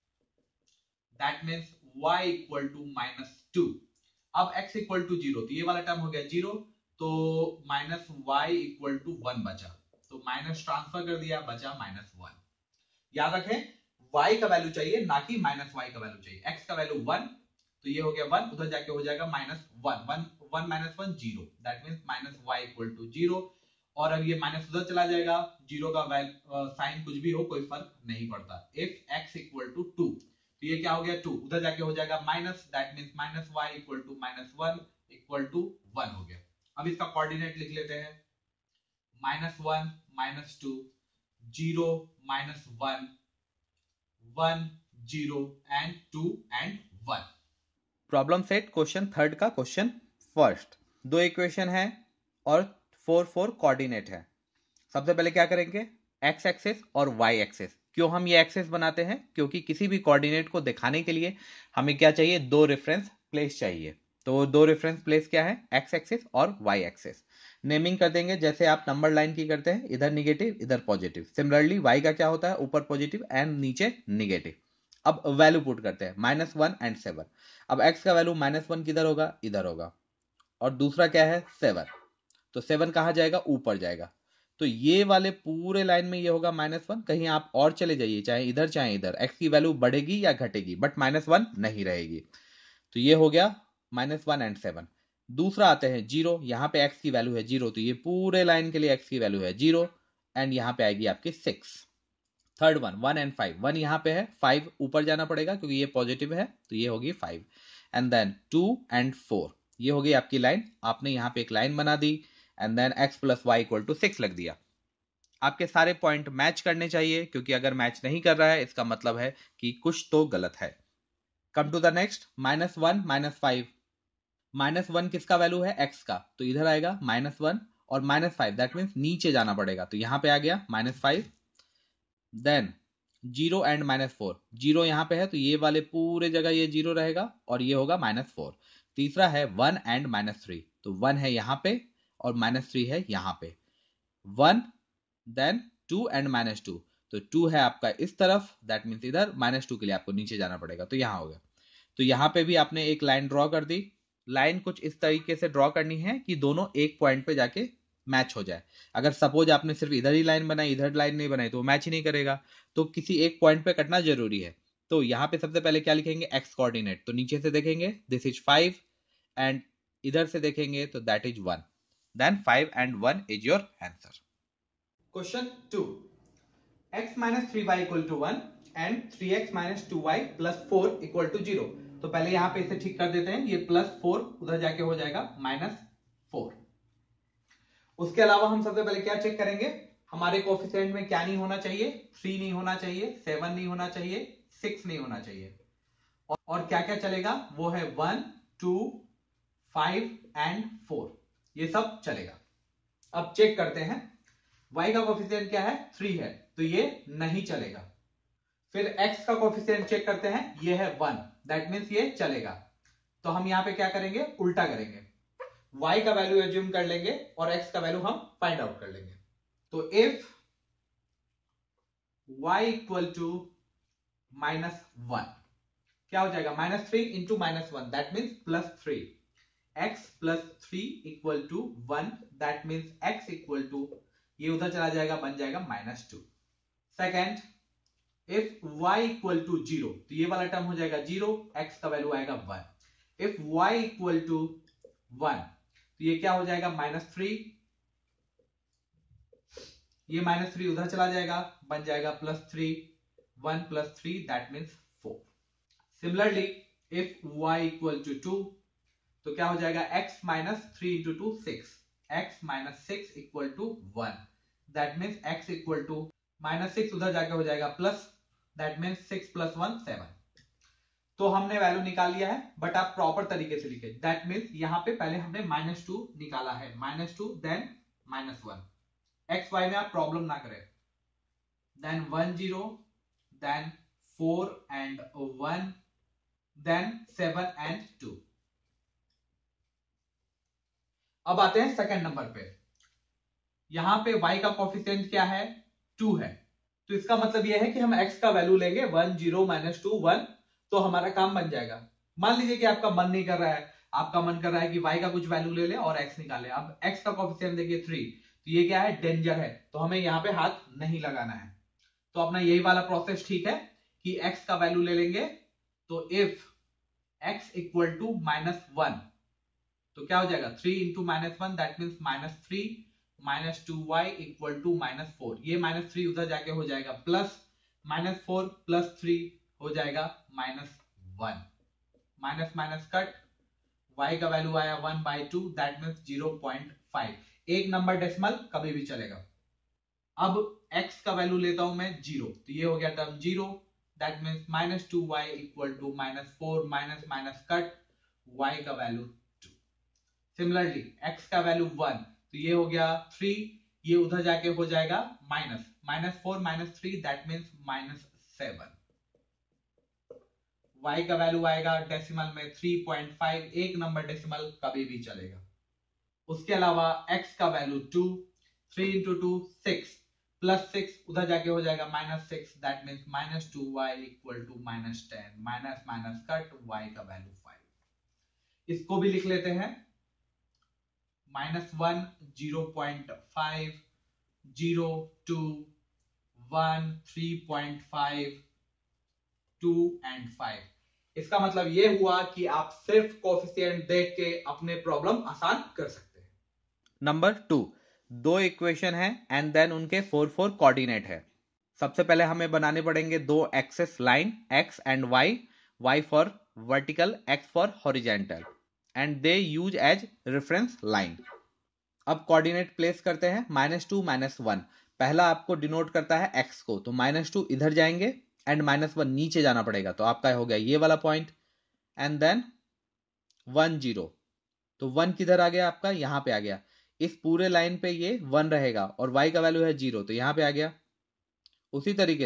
that means y equal to -2। अब x इक्वल टू 0, तो ये वाला टर्म हो गया 0, तो -y इक्वल टू 1 बचा, तो माइनस ट्रांसफर कर दिया, बचा -1। याद रखें y का वैल्यू चाहिए, ना कि -y का वैल्यू चाहिए। x का वैल्यू 1, तो ये हो गया 1, उधर जाके हो जाएगा -1, 1 minus 1 0, that means -y equal to 0, और अब ये माइनस उधर चला जाएगा, 0 का साइन कुछ भी हो कोई फर्क नहीं पड़ता। इफ x इक्वल टू 2, तो ये क्या हो गया 2, उधर जाके हो जाएगा minus, that means -y equal to -1 equal to 1 हो गया। अब इसका कोऑर्डिनेट लिख लेते हैं, -1 -2 0 -1 1 0 and 2 and 1। Problem set question third का क्वेश्चन फर्स्ट, दो इक्वेशन है और 4 4 कोऑर्डिनेट है। सबसे पहले क्या करेंगे, x एक्सिस और y एक्सिस। क्यों हम ये एक्सिस बनाते हैं, क्योंकि किसी भी कोऑर्डिनेट को दिखाने के लिए हमें क्या चाहिए, दो रेफरेंस प्लेस चाहिए। तो दो रेफरेंस प्लेस क्या है, x एक्सिस और y एक्सिस। नेमिंग कर देंगे जैसे आप नंबर लाइन की करते हैं, इधर निगेटिव इधर पॉजिटिव। सिमिलरली y का क्या होता है, ऊपर पॉजिटिव एंड नीचे निगेटिव। अब वैल्यू पुट करते हैं, -1 एंड 7। अब x का वैल्यू -1 किधर होगा, इधर होगा, और दूसरा क्या है 7, तो 7 कहां जाएगा, ऊपर जाएगा। तो ये वाले पूरे लाइन में ये होगा -1, कहीं आप और चले जाइए, चाहे इधर चाहे इधर, x की वैल्यू बढ़ेगी या घटेगी, बट -1 नहीं रहेगी। तो ये हो गया -1 एंड 7। दूसरा आते हैं 0, यहां पे x की वैल्यू है 0, तो ये पूरे लाइन के लिए x की वैल्यू है 0, एंड यहां पे आएगी आपकी 6। थर्ड 1 एंड 5, 1 यहां पे है, 5 ऊपर जाना पड़ेगा क्योंकि ये पॉजिटिव है, तो ये होगी 5, एंड देन 2 एंड 4, ये होगी आपकी लाइन। आपने यहां पे एक लाइन बना दी, and then x plus y equal to 6 लग दिया। आपके सारे पॉइंट मैच करने चाहिए, क्योंकि अगर मैच नहीं कर रहा है इसका मतलब है कि कुछ तो गलत है। कम टू द नेक्स्ट, -1 -5, -1 किसका वैल्यू है, x का, तो इधर आएगा -1 और -5, दैट मीन्स नीचे जाना पड़ेगा, तो यहां पे आ गया -5। देन 0 एंड -4, 0 यहाँ पे है तो ये वाले पूरे जगह ये 0 रहेगा और ये होगा -4। तीसरा है 1 एंड -3, तो 1 है यहाँ पे और -3 है यहाँ पे। 1 देन 2 एंड -2, तो 2 है आपका इस तरफ, दैट मीन्स इधर, -2 के लिए आपको नीचे जाना पड़ेगा, तो यहाँ हो गया। तो यहाँ पे भी आपने एक लाइन ड्रॉ कर दी। लाइन कुछ इस तरीके से ड्रॉ करनी है कि दोनों एक पॉइंट पे जाके मैच हो जाए। अगर सपोज आपने सिर्फ इधर ही लाइन बनाई, इधर लाइन नहीं बनाई, तो वो मैच ही नहीं करेगा, तो किसी एक पॉइंट पे कटना जरूरी है। तो यहाँ पे सबसे पहले क्या लिखेंगे, एक्स कोऑर्डिनेट, तो नीचे से देखेंगे दिस इज 5 एंड इधर से देखेंगे तो that is 1, then 5 and 1 is your answer. Question 2, x minus 3y equal to 1 and 3x minus 2y plus 4 equal to 0। तो पहले यहां पे इसे ठीक कर देते हैं, ये +4 उधर जाके हो जाएगा -4। उसके अलावा हम सबसे पहले क्या चेक करेंगे, हमारे कोफिशिएंट में क्या नहीं होना चाहिए, 3 नहीं होना चाहिए, 7 नहीं होना चाहिए, 6 नहीं होना चाहिए, और क्या क्या चलेगा, वो है 1, 2, 5 एंड 4, ये सब चलेगा। अब चेक करते हैं, y का कोफिशिएंट क्या है, 3 है, तो ये नहीं चलेगा। फिर x का कोफिशिएंट चेक करते हैं, ये है 1, दैट मीन्स ये चलेगा। तो हम यहां पे क्या करेंगे, उल्टा करेंगे, y का वैल्यू एज्यूम कर लेंगे और x का वैल्यू हम फाइंड आउट कर लेंगे। तो इफ y इक्वल टू -1, क्या हो जाएगा, -3 into -1, that means +3, x +3 equal to 1, that means x equal to, ये उधर चला जाएगा, बन जाएगा -2। Second, if y equal to 0, तो ये वाला टर्म हो जाएगा 0, x का वैल्यू आएगा 1। इफ y इक्वल टू 1, तो ये क्या हो जाएगा, -3, ये -3 उधर चला जाएगा, बन जाएगा +3, 1 + 3 that means 4। Similarly if y equal to 2, तो क्या हो जाएगा, x -3 into 2 6, x -6 equal to 1, that means x equal to -6 उधर जाके हो जाएगा प्लस, दैट मीन्स 6 + 1 7। तो हमने वैल्यू निकाल लिया है, बट आप प्रॉपर तरीके से लिखे, दैट मीन्स यहां पे पहले हमने -2 निकाला है, -2 देन -1, एक्स वाई में आप प्रॉब्लम ना करें, then 1 0, then 4 and 1, then 7 and 2। अब आते हैं सेकंड नंबर पे, यहां पे y का कोफिशिएंट क्या है, 2 है, तो इसका मतलब यह है कि हम x का वैल्यू लेंगे 1 0 -2 1, तो हमारा काम बन जाएगा। मान लीजिए कि आपका मन नहीं कर रहा है, आपका मन कर रहा है कि y का कुछ वैल्यू ले ले और x निकाले। अब x का कोफिशिएंट देखिए 3, तो ये क्या है, डेंजर है, तो हमें यहां पे हाथ नहीं लगाना है। तो अपना यही वाला प्रोसेस ठीक है कि x का वैल्यू ले लेंगे, तो इफ x इक्वल टू -1, तो क्या हो जाएगा, 3 into -1 that means -3, -2y equal to -4, ये -3 उधर जाके हो जाएगा प्लस, -4 + 3 हो जाएगा -1, माइनस माइनस कट, y का वैल्यू आया 1/2 दैट मीन्स 0.5, एक नंबर डेसिमल कभी भी चलेगा। अब x का वैल्यू लेता हूं मैं 0, तो ये हो गया term 0, that means -2y equal to -4 minus minus cut, y का वैल्यू 2। सिमिलरली x का वैल्यू 1, तो ये हो गया 3, ये उधर जाके हो जाएगा -4 - 3 दैट मीन्स -7, y का वैल्यू आएगा डेसिमल में 3.5, एक नंबर डेसिमल कभी भी चलेगा। उसके अलावा x का वैल्यू 2, 3 इंटू 2 6, +6 उधर जाके हो जाएगा -6 that means -2y equal to -10, minus minus cut, y का वैल्यू 5। इसको भी लिख लेते हैं, -1 0.5, 0 2 1 3.5 2 एंड 5। इसका मतलब ये हुआ कि आप सिर्फ कोफिशिएंट देख के अपने प्रॉब्लम आसान कर सकते हैं। नंबर 2, दो इक्वेशन है एंड देन उनके 4 4 कोऑर्डिनेट है। सबसे पहले हमें बनाने पड़ेंगे दो axes line, x and y for vertical, x for horizontal, and they use as reference line. अब कोऑर्डिनेट प्लेस करते हैं, -2 -1, पहला आपको डिनोट करता है x को, तो -2 इधर जाएंगे एंड -1 नीचे जाना पड़ेगा, तो आपका हो गया ये वाला पॉइंट, एंड देन 1 0, तो 1 किधर आ गया आपका, यहां पे आ गया, इस पूरे लाइन पे ये 1 रहेगा और y का वैल्यू है 0, तो यहां पे आ गया। उसी तरीके से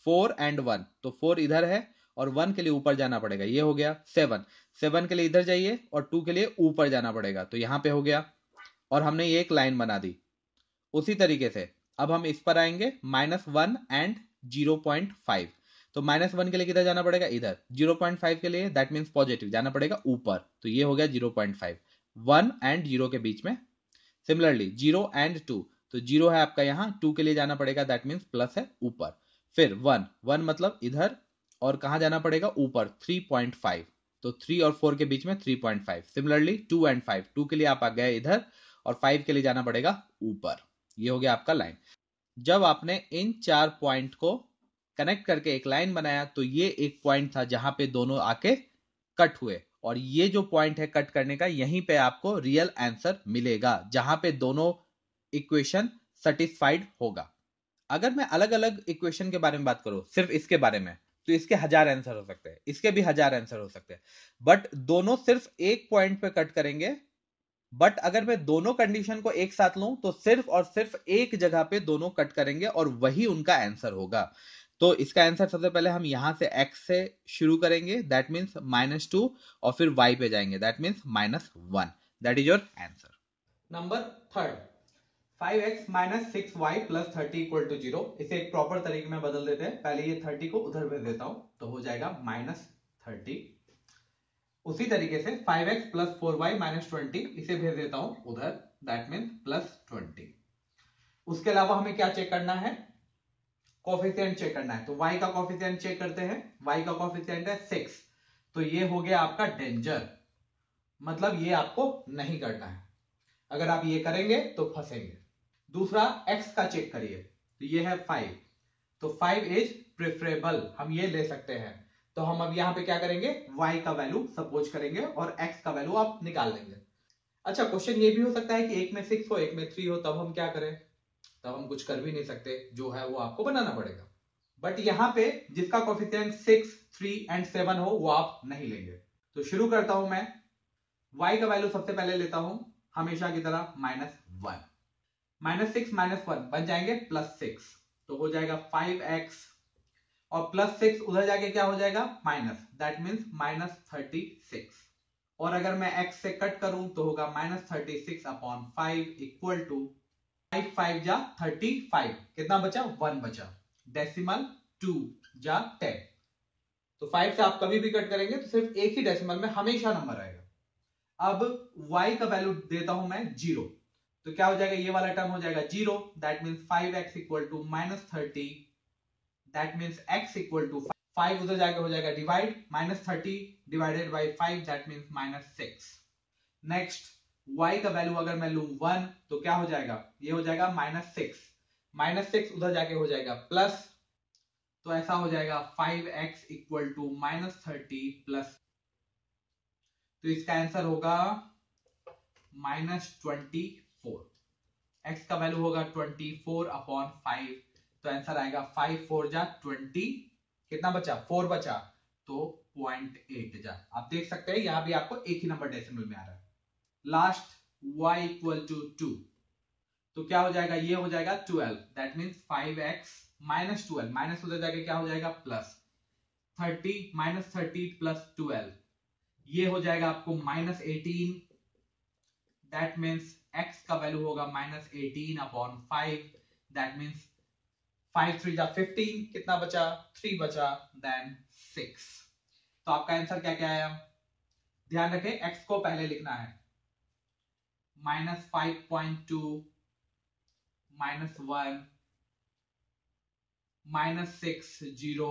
4 एंड 1, तो 4 इधर है और 1 के लिए ऊपर जाना पड़ेगा, ये हो गया 7, 7 के लिए इधर जाइए और 2 के लिए ऊपर जाना पड़ेगा, तो यहां पे हो गया और हमने ये एक लाइन बना दी। उसी तरीके से अब हम इस पर आएंगे -1 एंड 0.5, तो -1 के लिए किधर जाना पड़ेगा, इधर, 0.5 के लिए दैट मीन्स पॉजिटिव जाना पड़ेगा ऊपर, तो ये हो गया 0.5, 1 एंड 0 के बीच में। सिमिलरली 0 एंड 2, तो 0 है आपका यहाँ, 2 के लिए जाना पड़ेगा दैट मीन्स प्लस है ऊपर, फिर 1, 1 मतलब इधर और कहां जाना पड़ेगा ऊपर 3.5, तो 3 और 4 के बीच में 3.5। सिमिलरली 2 एंड 5, 2 के लिए आप आ गए इधर और 5 के लिए जाना पड़ेगा ऊपर, ये हो गया आपका लाइन। जब आपने इन 4 पॉइंट को कनेक्ट करके एक लाइन बनाया तो ये एक पॉइंट था जहां पे दोनों आके कट हुए, और ये जो पॉइंट है कट करने का, यहीं पे आपको रियल आंसर मिलेगा जहां पे दोनों इक्वेशन सेटिस्फाइड होगा। अगर मैं अलग अलग इक्वेशन के बारे में बात करूं, सिर्फ इसके बारे में, तो इसके 1000 आंसर हो सकते हैं, इसके भी 1000 आंसर हो सकते हैं, बट दोनों सिर्फ एक पॉइंट पे कट करेंगे। बट अगर मैं दोनों कंडीशन को एक साथ लूं तो सिर्फ और सिर्फ एक जगह पे दोनों कट करेंगे और वही उनका आंसर होगा। तो इसका आंसर सबसे पहले हम यहां से x से शुरू करेंगे, दैट मीन्स -2, और फिर y पे जाएंगे, that means -1, that is your answer. Number third, 5x minus 6y plus 30 equal to 0। इसे एक प्रॉपर तरीके में बदल देते हैं, पहले ये 30 को उधर भेज देता हूं, तो हो जाएगा -30। उसी तरीके से 5x प्लस 4y माइनस 20, इसे भेज देता हूं उधर, दैट मीन्स +20। उसके अलावा हमें क्या चेक करना है, कोफिशिएंट चेक करना है, तो y का कोफिशिएंट चेक करते हैं। y का कोफिशिएंट है 6, तो ये हो गया आपका डेंजर, मतलब ये आपको नहीं करना है, अगर आप ये करेंगे तो फंसेंगे। दूसरा x का चेक करिए, तो ये है 5, तो 5 इज प्रेफरेबल, हम ये ले सकते हैं। तो हम अब यहां पे क्या करेंगे, y का वैल्यू सपोज करेंगे और x का वैल्यू आप निकाल लेंगे। अच्छा, क्वेश्चन ये भी हो सकता है कि एक में 6 हो एक में 3 हो, तब हम क्या करें, तब हम कुछ कर भी नहीं सकते, जो है वो आपको बनाना पड़ेगा। बट यहां पे जिसका कोफिशिएंट 6, 3 एंड 7 हो वो आप नहीं लेंगे। तो शुरू करता हूं मैं, y का वैल्यू सबसे पहले लेता हूं हमेशा की तरह -1, -6 -1 बन जाएंगे +6, तो हो जाएगा 5x, और +6 उधर जाके क्या हो जाएगा माइनस, दैट मीन्स -36। और अगर मैं x से कट करूं तो होगा -36 अपॉन 5 इक्वल टू 5 5 जा 35, कितना बचा 1 बचा, डेसिमल 2 जा 10। तो 5 से आप कभी भी कट करेंगे तो सिर्फ एक ही डेसिमल में हमेशा नंबर आएगा। अब y का वैल्यू देता हूं मैं 0, तो क्या हो जाएगा, ये वाला टर्म हो जाएगा 0, that means 5x equal to -30, that means x equal to 5 उधर जाके हो जाएगा divide, -30 divided by 5 that means -6। Next y का वैल्यू अगर मैं लूं 1, तो क्या हो जाएगा, ये हो जाएगा -6 उधर जाके हो जाएगा प्लस, तो ऐसा हो जाएगा 5x इक्वल टू -30 प्लस, तो इसका आंसर होगा -24। x का वैल्यू होगा 24 अपॉन 5, तो आंसर आएगा 5 4 जा 20, कितना बचा 4 बचा, तो 0.8 जा। आप देख सकते हैं यहां भी आपको एक ही नंबर डेसिमल में आ रहा है। लास्ट y इक्वल टू 2, तो क्या हो जाएगा, ये हो जाएगा 12, that means 5x minus 12, minus उधर जाके क्या हो जाएगा प्लस, 30 -30 प्लस 12, ये हो जाएगा आपको -18, दैट मीन्स x का वैल्यू होगा -18 अपॉन 5, दैट मीन्स 5 3 जा 15, कितना बचा 3 बचा, देन 6। तो आपका आंसर क्या क्या आया, ध्यान रखें x को पहले लिखना है, -5.2 -1 -60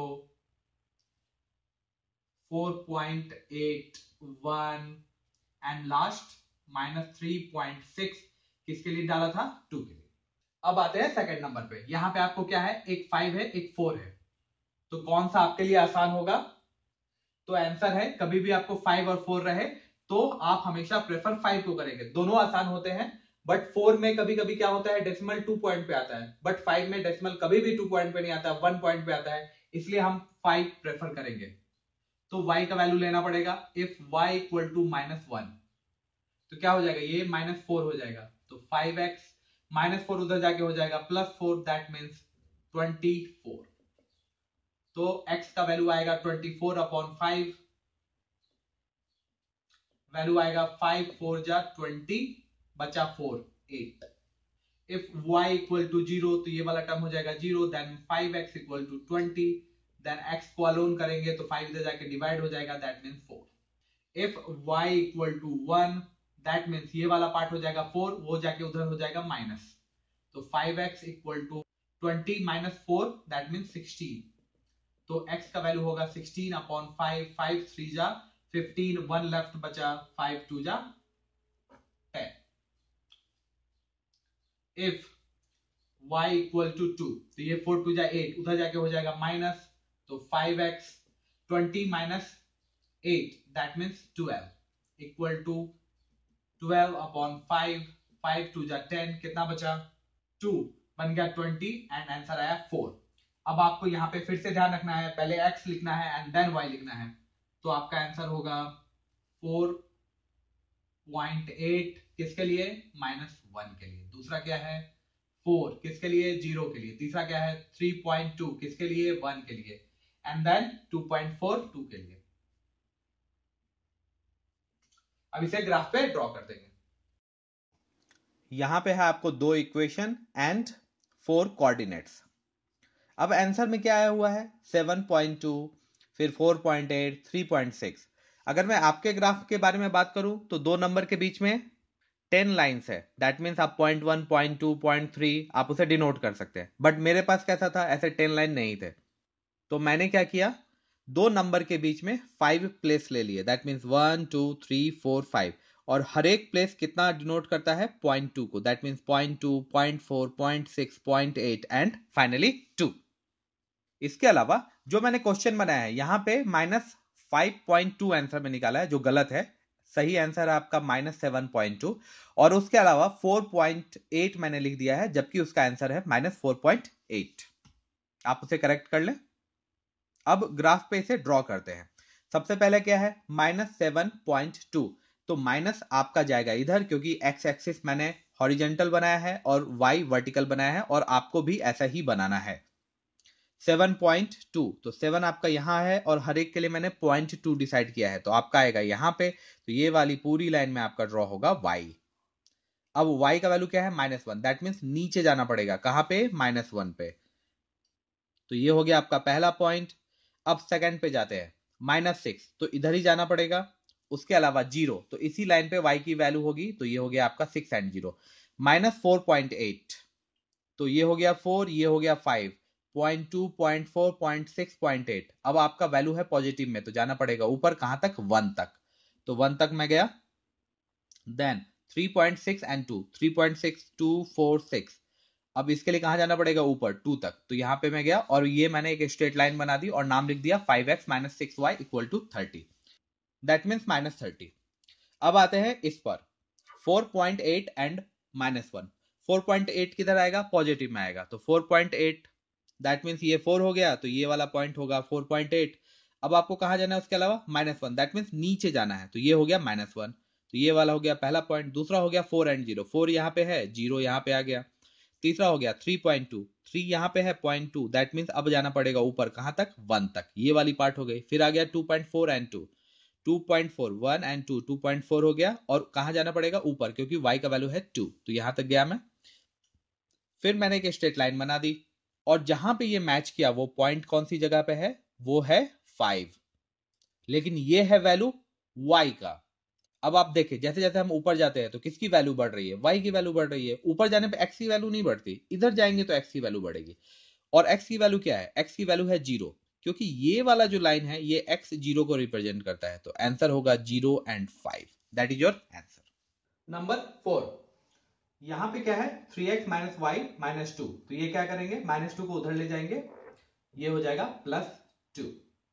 4.81 एंड लास्ट -3.6, किसके लिए डाला था 2 के लिए। अब आते हैं सेकंड नंबर पे, यहां पे आपको क्या है, एक 5 है एक 4 है, तो कौन सा आपके लिए आसान होगा, तो आंसर है कभी भी आपको 5 और 4 रहे तो आप हमेशा प्रेफर 5 को करेंगे, दोनों आसान होते हैं। बट 4 में कभी कभी क्या होता है, डेसिमल 2 पॉइंट पे आता है, बट 5 में डेसिमल कभी भी 2 पॉइंट पे नहीं आता, 1 पॉइंट पे आता है, इसलिए हम 5 प्रेफर करेंगे। तो y का वैल्यू लेना पड़ेगा, इफ y इक्वल टू -1, तो क्या हो जाएगा, ये -4 हो जाएगा, तो 5x -4 उधर जाके हो जाएगा +4, दैट मीन्स 24। तो x का वैल्यू आएगा 24/5, वैल्यू आएगा 5 4 जा 20 बचा 4 8। इफ y इक्वल टू 0 तो ये वाला टर्म हो जाएगा 0, then 5x equal to 20, then x को अलोन करेंगे तो 5 इधर जाके डिवाइड हो जाएगा, that means 4। If y equal to 1, that means ये वाला पार्ट हो जाएगा 4, वो जाके उधर हो जाएगा माइनस, तो 5x equal to 20 minus 4, that means 16। तो x का वैल्यू होगा 16/5, 5 3 जा 15, 1 लेफ्ट बचा, 5 2 जा 10। इफ y इक्वल टू 2, तो ये 4 2 जा 8, उधर जाके हो जाएगा माइनस, तो 5x 20 minus 8, that means 12 equal to 12/5, 5 2 जा 10, कितना बचा 2, बन गया 20 एंड आंसर आया 4। अब आपको यहां पे फिर से ध्यान रखना है, पहले x लिखना है एंड देन y लिखना है, तो आपका आंसर होगा 4.8 किसके लिए, -1 के लिए। दूसरा क्या है 4 किसके लिए, 0 के लिए। तीसरा क्या है 3.2 किसके लिए, 1 के लिए, एंड देन 2.4 2 के लिए। अब इसे ग्राफ पे ड्रॉ कर देंगे। यहां पे है आपको 2 इक्वेशन एंड 4 कोऑर्डिनेट्स। अब आंसर में क्या आया हुआ है 7.2, फिर 4.8, 3.6। अगर मैं आपके ग्राफ के बारे में बात करूं तो 2 नंबर के बीच में 10 लाइन्स है, दैट मीन्स आप 0.1, 0.2, 0.3 आप उसे डिनोट कर सकते हैं। बट मेरे पास कैसा था, ऐसे 10 लाइन नहीं थे, तो मैंने क्या किया, 2 नंबर के बीच में 5 प्लेस ले लिए, दैट मीन्स 1 2 3 4 5, और हर एक प्लेस कितना डिनोट करता है 0.2 को, दैट मीन्स 0.2, 0.4, 0.6, 0.8 एंड फाइनली 2। इसके अलावा जो मैंने क्वेश्चन बनाया है यहां पे -5.2 आंसर में निकाला है, जो गलत है। सही आंसर है आपका -7.2, और उसके अलावा 4.8 मैंने लिख दिया है, जबकि उसका आंसर है -4.8। आप उसे करेक्ट कर लें। अब ग्राफ पे इसे ड्रॉ करते हैं। सबसे पहले क्या है -7.2, तो माइनस आपका जाएगा इधर, क्योंकि x एक्सिस मैंने हॉरिजेंटल बनाया है और y वर्टिकल बनाया है, और आपको भी ऐसा ही बनाना है। 7.2, तो 7 आपका यहां है और हर एक के लिए मैंने 0.2 डिसाइड किया है, तो आपका आएगा यहां पे, तो ये वाली पूरी लाइन में आपका ड्रॉ होगा y। अब y का वैल्यू क्या है -1, दैट मीन्स नीचे जाना पड़ेगा, कहां पे -1 पे। तो ये हो गया आपका पहला पॉइंट। अब सेकंड पे जाते हैं, -6, तो इधर ही जाना पड़ेगा। उसके अलावा 0, तो इसी लाइन पे y की वैल्यू होगी, तो ये हो गया आपका 6 एंड 0। -4.8, तो ये हो गया 4, ये हो गया 5, 0.2, 0.4, 0.6, 0.8। अब आपका वैल्यू है पॉजिटिव में, तो जाना पड़ेगा ऊपर, कहां तक 1 तक, तो 1 तक मैं गया। देन 3.6 एंड 2, 3.6 2 4 6, अब इसके लिए कहां जाना पड़ेगा ऊपर 2 तक, तो यहां पे मैं गया और ये मैंने एक स्ट्रेट लाइन बना दी और नाम लिख दिया 5x - 6y equal to 30, that means -30। अब आते हैं इस पर 4.8 एंड -1। 4.8 किधर आएगा, पॉजिटिव में आएगा, तो 4.8, दैट मीन्स ये 4 हो गया, तो ये वाला पॉइंट होगा 4.8। अब आपको कहां जाना है उसके अलावा -1, दैट मीन्स नीचे जाना है, तो ये हो गया -1, तो ये वाला हो गया पहला पॉइंट। दूसरा हो गया 4 एंड 0, 4 यहां पे है, 0 यहां पे आ गया। तीसरा हो गया 3.2, 3 यहां पे है 0.2, दैट मीन्स अब जाना पड़ेगा ऊपर, कहां तक 1 तक, ये वाली पार्ट हो गई। फिर आ गया 2.4 एंड 2, 2.4 1 एंड 2, 2.4 हो गया, और कहां जाना पड़ेगा ऊपर, क्योंकि y का वैल्यू है 2, तो यहां तक गया मैं। फिर मैंने एक स्ट्रेट लाइन बना दी, और जहां पे ये मैच किया वो पॉइंट कौन सी जगह पे है, वो है 5, लेकिन ये है वैल्यू y का। अब आप देखें जैसे जैसे हम ऊपर जाते हैं तो किसकी वैल्यू बढ़ रही है, y की वैल्यू बढ़ रही है। ऊपर जाने पे x की वैल्यू नहीं बढ़ती, इधर जाएंगे तो x की वैल्यू बढ़ेगी। और x की वैल्यू क्या है, x की वैल्यू है 0, क्योंकि ये वाला जो लाइन है ये x 0 को रिप्रेजेंट करता है, तो आंसर होगा 0 and 5, that is your answer. Number 4, यहां पे क्या है 3x - y - 2, तो ये क्या करेंगे -2 को उधर ले जाएंगे, ये हो जाएगा +2।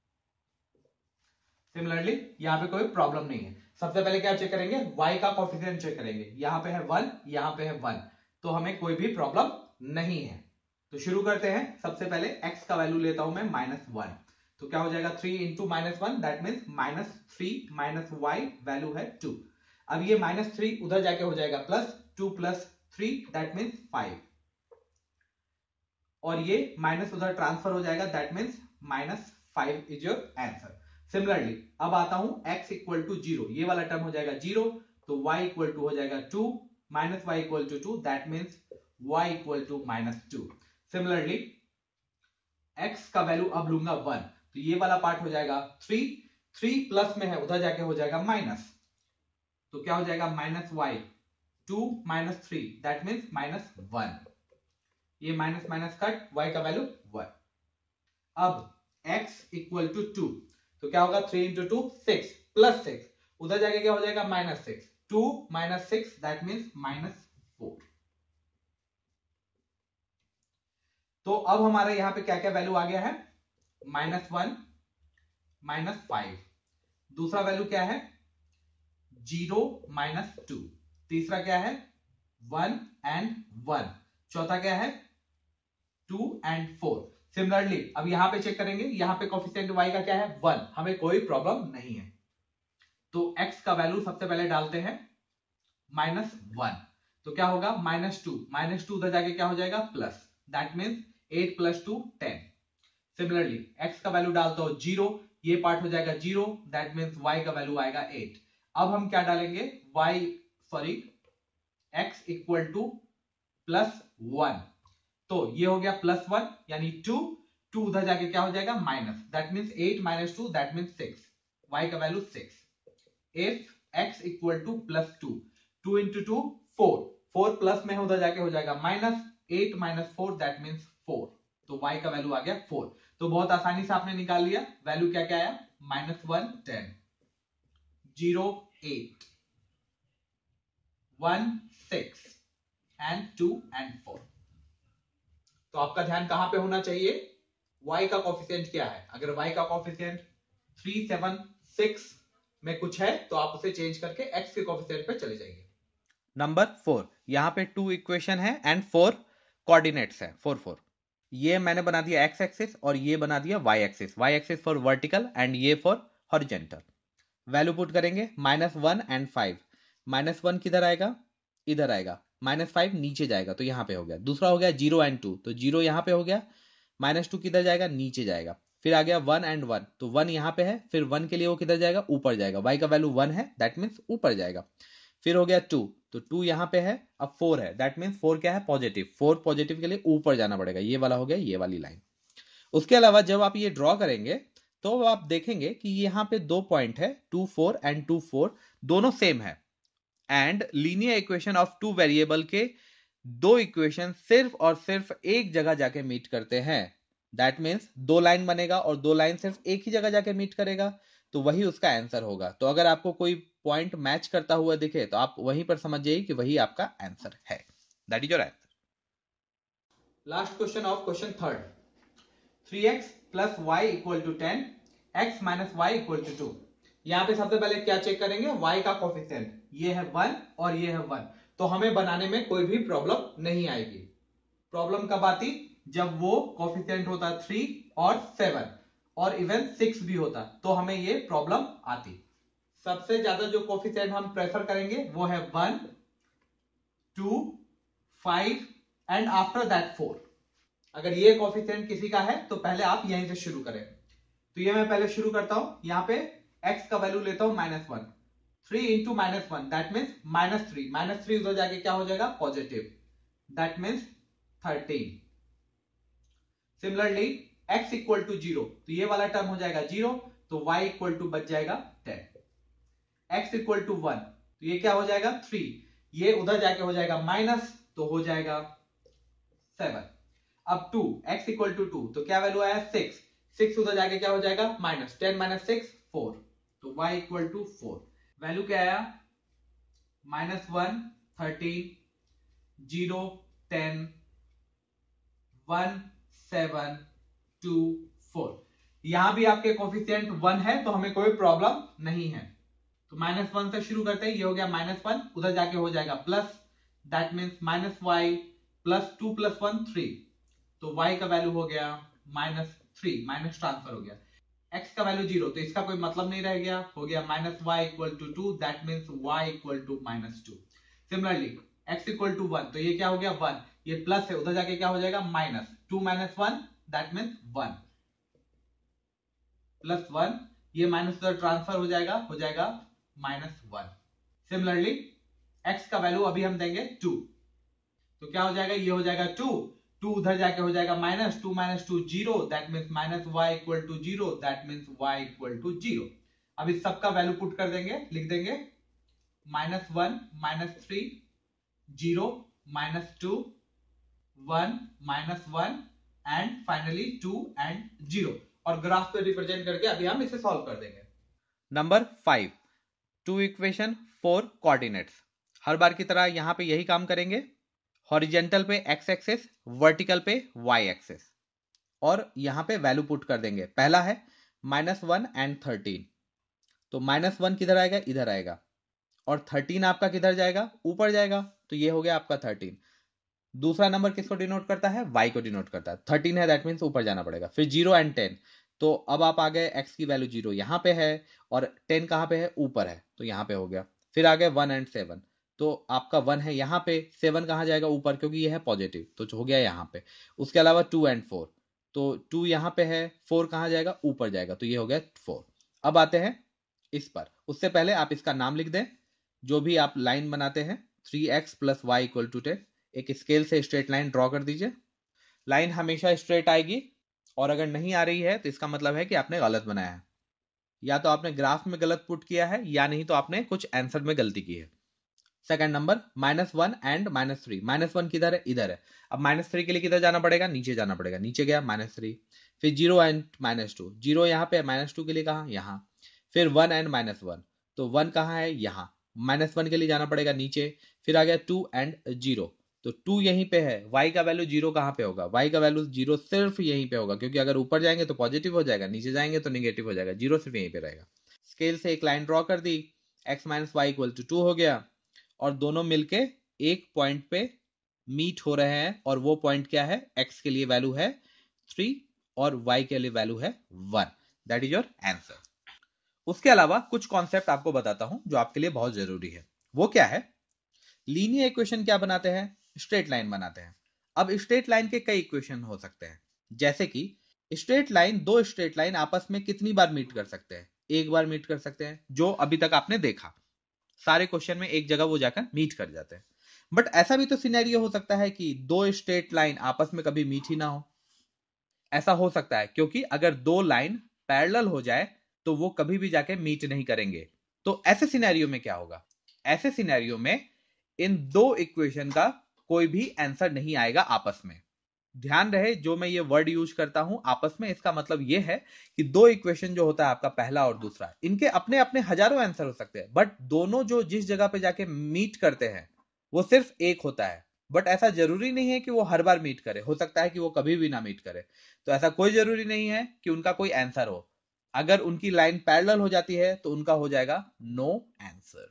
सिमिलरली यहां पे कोई प्रॉब्लम नहीं है। सबसे पहले क्या चेक करेंगे, y का कोफिशिएंट चेक करेंगे, यहां पे है 1, यहां पे है 1, तो हमें कोई भी प्रॉब्लम नहीं है। तो शुरू करते हैं। सबसे पहले x का वैल्यू लेता हूं मैं -1, तो क्या हो जाएगा 3 into -1, that means -3 - y, value है 2। अब ये -3 उधर जाके हो जाएगा +2 + 3, दैट मीन्स 5, और ये माइनस उधर ट्रांसफर हो जाएगा, that means -5 is your answer. Similarly अब आता हूं x इक्वल टू 0, ये वाला टर्म हो जाएगा 0, तो y इक्वल टू हो जाएगा 2 minus y equal to 2, that means y equal to -2। Similarly x का वैल्यू अब लूंगा 1, तो ये वाला पार्ट हो जाएगा 3 प्लस में है, उधर जाके हो जाएगा माइनस, तो क्या हो जाएगा -y 2 -3, दैट मीन्स -1। ये माइनस माइनस कट, y का वैल्यू 1। अब x इक्वल टू 2, तो क्या होगा 3 इंटू 2 6 प्लस 6, उधर जाके क्या हो जाएगा -6, 2 - 6 दैट मीन्स -4। तो अब हमारे यहां पे क्या क्या वैल्यू आ गया है, -1 -5, दूसरा वैल्यू क्या है 0 -2, तीसरा क्या है 1 and 1, चौथा क्या है 2 and 4। सिमिलरली अब यहां पे चेक करेंगे, यहां पे कोफिशिएंट y का क्या है 1, हमें कोई प्रॉब्लम नहीं है, तो x का वैल्यू सबसे पहले डालते हैं -1, तो क्या होगा -2 उधर जाके क्या हो जाएगा plus, that means 8 + 2 10। Similarly x का वैल्यू डालता हूं 0, ये पार्ट हो जाएगा 0, दैट मीन्स y का वैल्यू आएगा 8। अब हम क्या डालेंगे x इक्वल टू +1, तो ये हो गया +1 यानी 2 उधर जाके क्या हो जाएगा minus, that means 8 - 2 that means 6, y का value 6। If x equal to +2, 2 into 2 4 plus में है, उधर जाके हो जाएगा माइनस, 8 - 4 दैट मीन्स 4, तो y का वैल्यू आ गया 4। तो बहुत आसानी से आपने निकाल लिया, वैल्यू क्या क्या आया -1 10, 0 8, 1 6 and 2 and 4। तो आपका ध्यान कहां पे होना चाहिए, y का कोफिशिएंट क्या है। अगर y का कोफिशिएंट 3 7 6 में कुछ है तो आप उसे चेंज करके x के कोफिशिएंट पे चले जाइए। नंबर 4, यहाँ पे 2 इक्वेशन है एंड 4 कोऑर्डिनेट्स है, 4 4। ये मैंने बना दिया x एक्सिस और ये बना दिया y axis for vertical and ये फॉर हॉरिजेंटल। वैल्यू पुट करेंगे -1 एंड 5, -1 किधर आएगा, इधर आएगा, -5 नीचे जाएगा, तो यहाँ पे हो गया। दूसरा हो गया 0 एंड 2, तो 0 यहाँ पे हो गया, -2 किधर जाएगा, नीचे जाएगा। फिर आ गया 1 एंड 1, तो 1 यहाँ पे है, फिर 1 के लिए वो किधर जाएगा, ऊपर जाएगा, y का वैल्यू 1 है, दैट मीन्स ऊपर जाएगा। फिर हो गया 2, तो 2 यहाँ पे है, अब 4 है, दैट मीन्स 4 क्या है पॉजिटिव, 4 पॉजिटिव के लिए ऊपर जाना पड़ेगा, ये वाला हो गया ये वाली लाइन। उसके अलावा जब आप ये ड्रॉ करेंगे तो आप देखेंगे कि यहाँ पे 2 पॉइंट है 2 4 एंड 2 4, दोनों सेम है, and linear equation of 2 variable के 2 इक्वेशन सिर्फ और सिर्फ एक जगह जाके मीट करते हैं, दैट मीन्स 2 लाइन बनेगा और 2 लाइन सिर्फ एक ही जगह जाके मीट करेगा, तो वही उसका आंसर होगा। तो अगर आपको कोई पॉइंट मैच करता हुआ दिखे तो आप वहीं पर समझ जाइए कि वही आपका आंसर है, that is your answer. Last question of question third, 3x + y = 10, x - y = 2। यहां पे सबसे पहले क्या चेक करेंगे, y का कोफिशिएंट, ये है 1 और ये है 1, तो हमें बनाने में कोई भी प्रॉब्लम नहीं आएगी। प्रॉब्लम कब आती, जब वो कोफिशिएंट होता 3 और 7 और इवन 6 भी होता, तो हमें ये प्रॉब्लम आती। सबसे ज्यादा जो कोफिशिएंट हम प्रेफर करेंगे वो है 1 2 5 एंड आफ्टर दैट 4। अगर ये कोफिशिएंट किसी का है तो पहले आप यहीं से शुरू करें, तो ये मैं पहले शुरू करता हूं। यहां पे x का वैल्यू लेता हूं -1, 3 इंटू -1 दैट मीन्स -3 उधर जाके क्या हो जाएगा positive, that means 13। Similarly x equal to 0, तो ये वाला टर्म हो जाएगा 0, तो y इक्वल टू बच जाएगा 10। x इक्वल टू 1, तो ये क्या हो जाएगा 3, ये उधर जाके हो जाएगा माइनस, तो हो जाएगा 7। अब 2, x इक्वल टू 2, तो क्या वैल्यू आया 6 उधर जाके क्या हो जाएगा माइनस, 10 - 6 4, तो y इक्वल टू 4। वैल्यू क्या आया -1 13 0 10 1 7 2 4। यहां भी आपके कोफिशिएंट 1 है तो हमें कोई प्रॉब्लम नहीं है, तो -1 से शुरू करते हैं। ये हो गया -1, उधर जाके हो जाएगा प्लस, दैट मीन्स -y +2 + 1 3, तो y का वैल्यू हो गया -3, माइनस ट्रांसफर हो गया। x का वैल्यू 0, तो इसका कोई मतलब नहीं रह गया, हो गया -y = 2, that means y = -2। Similarly x = 1, तो ये क्या हो गया 1, ये प्लस है, उधर जाके क्या हो जाएगा -2 - 1 दैट मीन्स 1। प्लस 1, ये माइनस उधर ट्रांसफर हो जाएगा -1। सिमिलरली x का वैल्यू अभी हम देंगे 2, तो क्या हो जाएगा, ये हो जाएगा 2 उधर जाके हो जाएगा -2 -2 0, that means -y equal to 0, that means y equal to 0। अब इस सब का वैल्यू पुट कर देंगे, लिख देंगे -1 -3 0 -2 1 -1 एंड फाइनली 2 एंड 0, और ग्राफ पे रिप्रेजेंट करके अभी हम इसे सॉल्व कर देंगे। Number 5, 2 equation 4 coordinates. हर बार की तरह यहां पे यही काम करेंगे, हॉरिजेंटल पे x एक्सिस, वर्टिकल पे y एक्सिस, और यहां पे वैल्यू पुट कर देंगे। पहला है -1 एंड 13, तो -1 किधर आएगा, इधर आएगा, और 13 आपका किधर जाएगा, ऊपर जाएगा, तो ये हो गया आपका 13। दूसरा नंबर किसको डिनोट करता है, y को डिनोट करता है, 13 है दैट मींस ऊपर जाना पड़ेगा। फिर 0 एंड 10, तो अब आप आ गए x की वैल्यू 0 यहां पे है, और 10 कहां पे है, ऊपर है, तो यहां पे हो गया। फिर आ गए 1 एंड 7, तो आपका 1 है यहां पे, 7 कहां जाएगा, ऊपर, क्योंकि ये है पॉजिटिव, तो हो गया यहां पे। उसके अलावा 2 एंड 4, तो 2 यहां पे है, 4 कहां जाएगा, ऊपर जाएगा, तो ये हो गया 4। अब आते हैं इस पर, उससे पहले आप इसका नाम लिख दें, जो भी आप लाइन बनाते हैं, 3x + y = 10, एक स्केल से स्ट्रेट लाइन ड्रॉ कर दीजिए। लाइन हमेशा स्ट्रेट आएगी, और अगर नहीं आ रही है तो इसका मतलब है कि आपने गलत बनाया है, या तो आपने ग्राफ में गलत पुट किया है, या नहीं तो आपने कुछ आंसर में गलती की है। सेकंड नंबर -1 एंड -3, -1 किधर है, इधर है। अब -3 के लिए किधर जाना पड़ेगा, नीचे जाना पड़ेगा, नीचे गया -3। फिर 0 एंड -2, 0 यहाँ पे, -2 के लिए कहाँ, यहाँ। फिर 1 एंड -1, तो 1 कहाँ है, यहाँ, -1 के लिए जाना पड़ेगा नीचे। फिर आ गया 2 एंड 0, तो 2 यहीं पे है, y का वैल्यू 0 कहाँ पे होगा, y का वैल्यू 0 सिर्फ यहीं पे होगा, क्योंकि अगर ऊपर जाएंगे तो पॉजिटिव हो जाएगा, नीचे जाएंगे तो नेगेटिव हो जाएगा, 0 सिर्फ यहीं पे रहेगा। स्केल से एक लाइन ड्रॉ कर दी, x - y = 2 हो गया, और दोनों मिलके एक पॉइंट पे मीट हो रहे हैं, और वो पॉइंट क्या है, x के लिए वैल्यू है 3 और y के लिए वैल्यू है 1, दैट इज योर आंसर। उसके अलावा कुछ कॉन्सेप्ट आपको बताता हूं जो आपके लिए बहुत जरूरी है। वो क्या है, लीनियर इक्वेशन क्या बनाते हैं, स्ट्रेट लाइन बनाते हैं। अब स्ट्रेट लाइन के कई इक्वेशन हो सकते हैं, जैसे कि स्ट्रेट लाइन, दो स्ट्रेट लाइन आपस में कितनी बार मीट कर सकते हैं, एक बार मीट कर सकते हैं, जो अभी तक आपने देखा सारे क्वेश्चन में एक जगह वो जाकर मीट कर जाते हैं। बट ऐसा भी तो सिनेरियो हो सकता है कि दो स्ट्रेट लाइन आपस में कभी मीट ही ना हो। ऐसा हो सकता है, क्योंकि अगर दो लाइन पैरेलल हो जाए तो वो कभी भी जाके मीट नहीं करेंगे। तो ऐसे सिनेरियो में क्या होगा, ऐसे सिनेरियो में इन दो इक्वेशन का कोई भी आंसर नहीं आएगा आपस में। ध्यान रहे, जो मैं ये वर्ड यूज करता हूं आपस में, इसका मतलब ये है कि दो इक्वेशन जो होता है आपका पहला और दूसरा, इनके अपने अपने हजारों आंसर हो सकते हैं, बट दोनों जो जिस जगह पे जाके मीट करते हैं वो सिर्फ एक होता है। बट ऐसा जरूरी नहीं है कि वो हर बार मीट करे, हो सकता है कि वो कभी भी ना मीट करे। तो ऐसा कोई जरूरी नहीं है कि उनका कोई आंसर हो। अगर उनकी लाइन पैरेलल हो जाती है तो उनका हो जाएगा नो आंसर,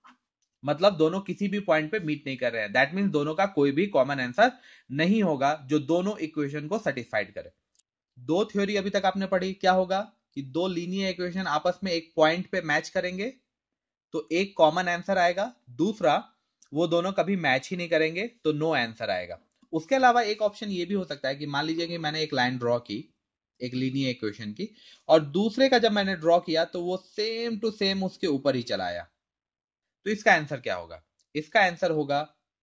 मतलब दोनों किसी भी पॉइंट पे मीट नहीं कर रहे हैं, दैट मींस दोनों का कोई भी कॉमन आंसर नहीं होगा जो दोनों इक्वेशन को सेटिस्फाइड करे। दो थ्योरी अभी तक आपने पढ़ी, क्या होगा कि दो लीनियर इक्वेशन आपस में एक पॉइंट पे मैच करेंगे तो एक कॉमन आंसर आएगा, दूसरा वो दोनों कभी मैच ही नहीं करेंगे तो नो आंसर आएगा। उसके अलावा एक ऑप्शन ये भी हो सकता है कि मान लीजिए कि मैंने एक लाइन ड्रॉ की, एक लीनियर इक्वेशन की, और दूसरे का जब मैंने ड्रॉ किया तो वो सेम टू सेम उसके ऊपर ही चला आया, तो इसका आंसर क्या होगा, इसका आंसर होगा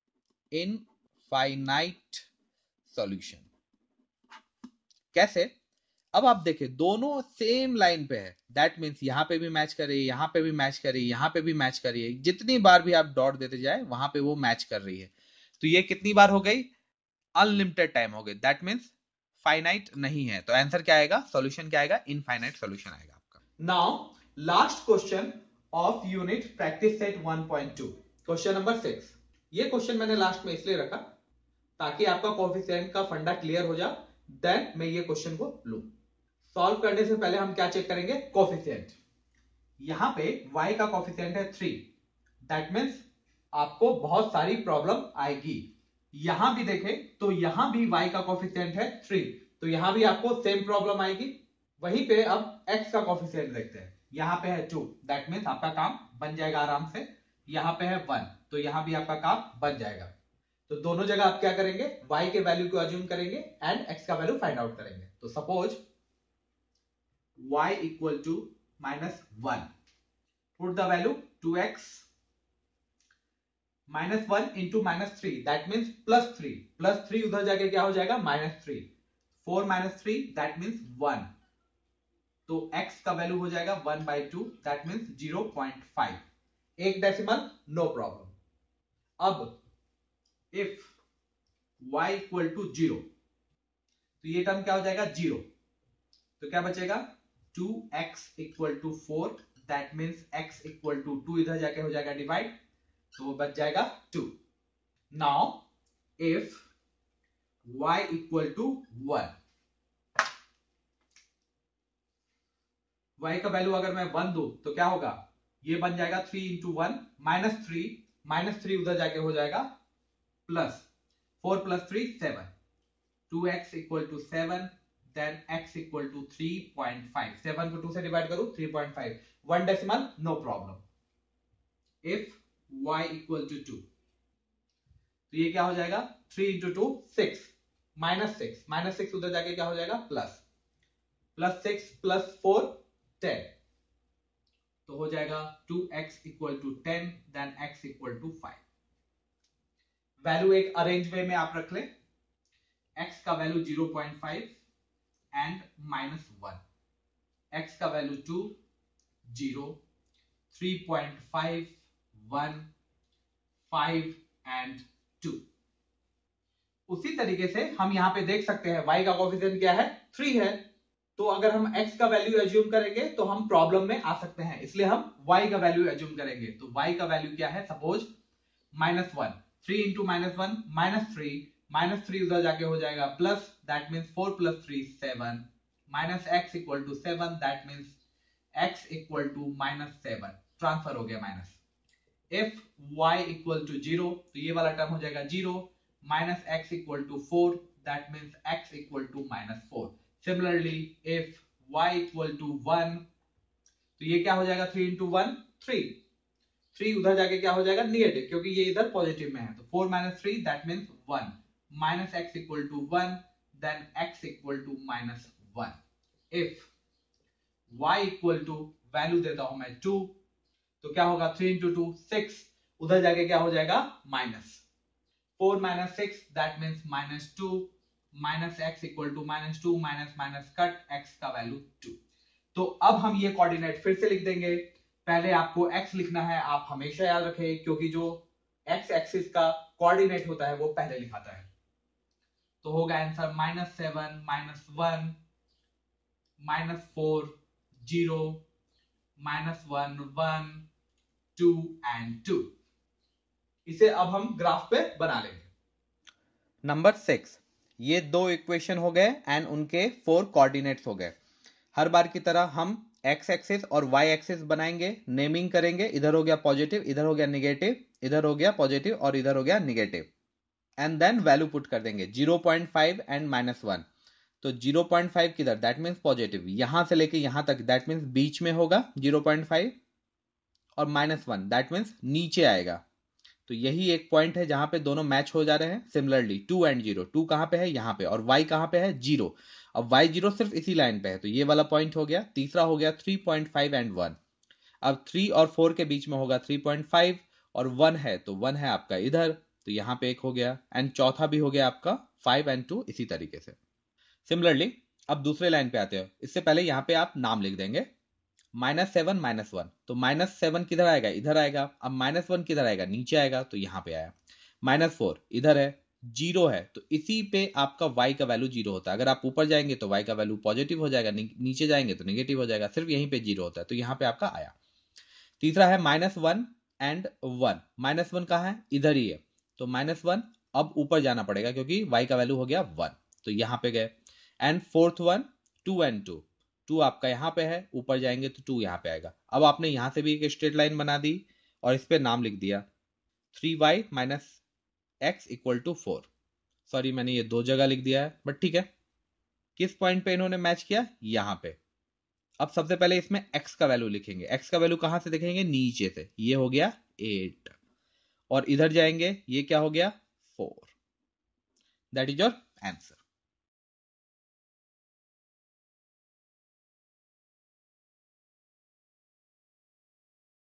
इनफाइनाइट सॉल्यूशन। कैसे, अब आप देखें दोनों सेम लाइन पे है, दैट मींस यहां पे भी मैच कर रही है, यहां पे भी मैच कर रही है, यहां पे भी मैच कर रही है, जितनी बार भी आप डॉट देते जाए वहां पे वो मैच कर रही है। तो ये कितनी बार हो गई, अनलिमिटेड टाइम हो गई, दैट मींस फाइनाइट नहीं है। तो आंसर क्या आएगा, सॉल्यूशन क्या आएगा, इनफाइनाइट सॉल्यूशन आएगा आपका। Now last question of unit practice set 1.2, question number 6। ये क्वेश्चन मैंने लास्ट में इसलिए रखा ताकि आपका कोएफिशिएंट का फंडा क्लियर हो जाए, देन मैं ये क्वेश्चन को लूं। सॉल्व करने से पहले हम क्या चेक करेंगे, कोएफिशिएंट। यहां पे y का कोएफिशिएंट है 3, दैट मींस आपको बहुत सारी प्रॉब्लम आएगी। यहां भी देखें तो यहां भी y का कोएफिशिएंट है 3, तो यहां भी आपको सेम प्रॉब्लम आएगी। वहीं पे अब x का कोएफिशिएंट देखते हैं, यहां पे है 2, दैट मींस आपका काम बन जाएगा आराम से। यहां पे है 1, तो यहां भी आपका काम बन जाएगा। तो दोनों जगह आप क्या करेंगे, y के वैल्यू को अज्यूम करेंगे एंड x का वैल्यू फाइंड आउट करेंगे। तो suppose y equal to -1. Put the value 2x -1 into -3, that means +3. +3 उधर जाके क्या हो जाएगा? -3. 4 - 3, that means 1. तो x का वैल्यू हो जाएगा 1/2, that means 0.5. एक डेसिमल, नो प्रॉब्लम. अब if y equal to 0, तो ये टर्म क्या हो जाएगा? 0. तो क्या बचेगा? 2x equal to 4, that means x equal to 2 इधर जाके हो जाएगा डिवाइड, तो वो बच जाएगा 2. Now if y equal to 1, y का वैल्यू अगर मैं 1 दूं तो क्या होगा? ये बन जाएगा 3 into 1, -3 उधर जाके हो जाएगा plus 4 + 3 7. 2x equal to 7, then x equal to 3.5. 7 को 2 से डिवाइड करूं, 3.5. 1 decimal, no problem. If y equal to 2, तो ये क्या हो जाएगा? 3 into 2 6, -6 उधर जाके क्या हो जाएगा? +6 + 4 10. तो हो जाएगा 2x equal to 10, then x equal to 5. Value एक अरेंज वे में आप रख लें. x का वैल्यू 0.5 एंड -1. x का वैल्यू 2, 0, 3.5, 1, 5 एंड 2. उसी तरीके से हम यहां पे देख सकते हैं y का कोएफिशिएंट क्या है? 3 है. तो अगर हम x का वैल्यू एज्यूम करेंगे तो हम प्रॉब्लम में आ सकते हैं, इसलिए हम y का वैल्यू एज्यूम करेंगे. तो y का वैल्यू क्या है? सपोज -1. 3 into -1 -3 उधर जाके हो जाएगा plus, that means 4 + 3 7, minus x equal to 7, that means x equal to -7. Transfer हो गया minus. if y equal to 0, तो ये वाला टर्म हो जाएगा 0, minus x equal to 4, that means x equal to -4. Similarly if y equal to 1, तो ये क्या हो जाएगा? 3 into 1 3 उधर जाके क्या हो जाएगा? निगेटिव, क्योंकि ये इधर पॉजिटिव में है. तो 4 - 3, that means 1, minus x equal to 1, then x equal to -1. If y equal to, value देता हूं मैं 2, तो क्या होगा? 3 into 2 6, उधर जाके क्या हो जाएगा? -4 - 6, that means -2, minus x equal to -2, minus cut x का वैल्यू 2. तो अब हम ये कोऑर्डिनेट फिर से लिख देंगे. पहले आपको x लिखना है, आप हमेशा याद रखें, क्योंकि जो x एक्सिस का कोऑर्डिनेट होता है वो पहले लिखाता है. तो होगा आंसर -7, -1, -4, 0, -1, 1, 2 एंड 2. इसे अब हम ग्राफ पे बना लेंगे. नंबर 6, ये 2 इक्वेशन हो गए एंड उनके 4 कोऑर्डिनेट्स हो गए. हर बार की तरह हम x एक्सिस और y एक्सिस बनाएंगे, नेमिंग करेंगे. इधर हो गया पॉजिटिव, इधर हो गया निगेटिव, इधर हो गया पॉजिटिव और इधर हो गया negative. And then value put कर देंगे 0.5 एंड -1. तो 0.5 किधर? That means positive. यहां से लेके यहां तक, दैट मीन्स बीच में होगा 0.5, और -1 दैट मीन्स नीचे आएगा. तो यही एक पॉइंट है जहां पे दोनों मैच हो जा रहे हैं. सिमिलरली 2 एंड 0, 2 कहां पे है? यहां पे, और y कहां पे है? 0. अब y0 सिर्फ इसी लाइन पे है, तो ये वाला पॉइंट हो गया. तीसरा हो गया 3.5 एंड 1. अब 3 और 4 के बीच में होगा 3.5, और 1 है तो 1 है आपका इधर, तो यहां पे एक हो गया. एंड चौथा भी हो गया आपका 5 एंड 2, इसी तरीके से. सिमिलरली अब दूसरे लाइन पे आते हो. इससे पहले यहां पे आप नाम लिख देंगे -7 -1. तो -7 किधर आएगा? इधर आएगा. अब -1 किधर आएगा? नीचे आएगा, तो यहां पे आया. -4 इधर है, 0 है, तो इसी पे आपका y का वैल्यू 0 होता है. अगर आप ऊपर जाएंगे तो y का वैल्यू पॉजिटिव हो जाएगा, नीचे जाएंगे तो नेगेटिव हो जाएगा. सिर्फ यहीं पे 0 होता है, तो यहां पे आपका आया. तीसरा है -1 एंड 1. -1 कहां है? इधर ही है, तो -1 अब ऊपर जाना पड़ेगा क्योंकि y का वैल्यू हो गया 1, तो यहां पे गए. And fourth one 2 and 2. 2 आपका यहां पे है, ऊपर जाएंगे तो 2 यहां पे आएगा. अब आपने यहां से भी एक स्ट्रेट लाइन बना दी और इस पे नाम लिख दिया 3y - x equal to 4. Sorry, मैंने ये 2 जगह लिख दिया है, बट ठीक है. किस पॉइंट पे इन्होंने मैच किया? यहां पे. अब सबसे पहले इसमें x का वैल्यू लिखेंगे. x का वैल्यू कहां से देखेंगे? नीचे से. ये हो गया 8, और इधर जाएंगे, ये क्या हो गया? 4. That is your answer.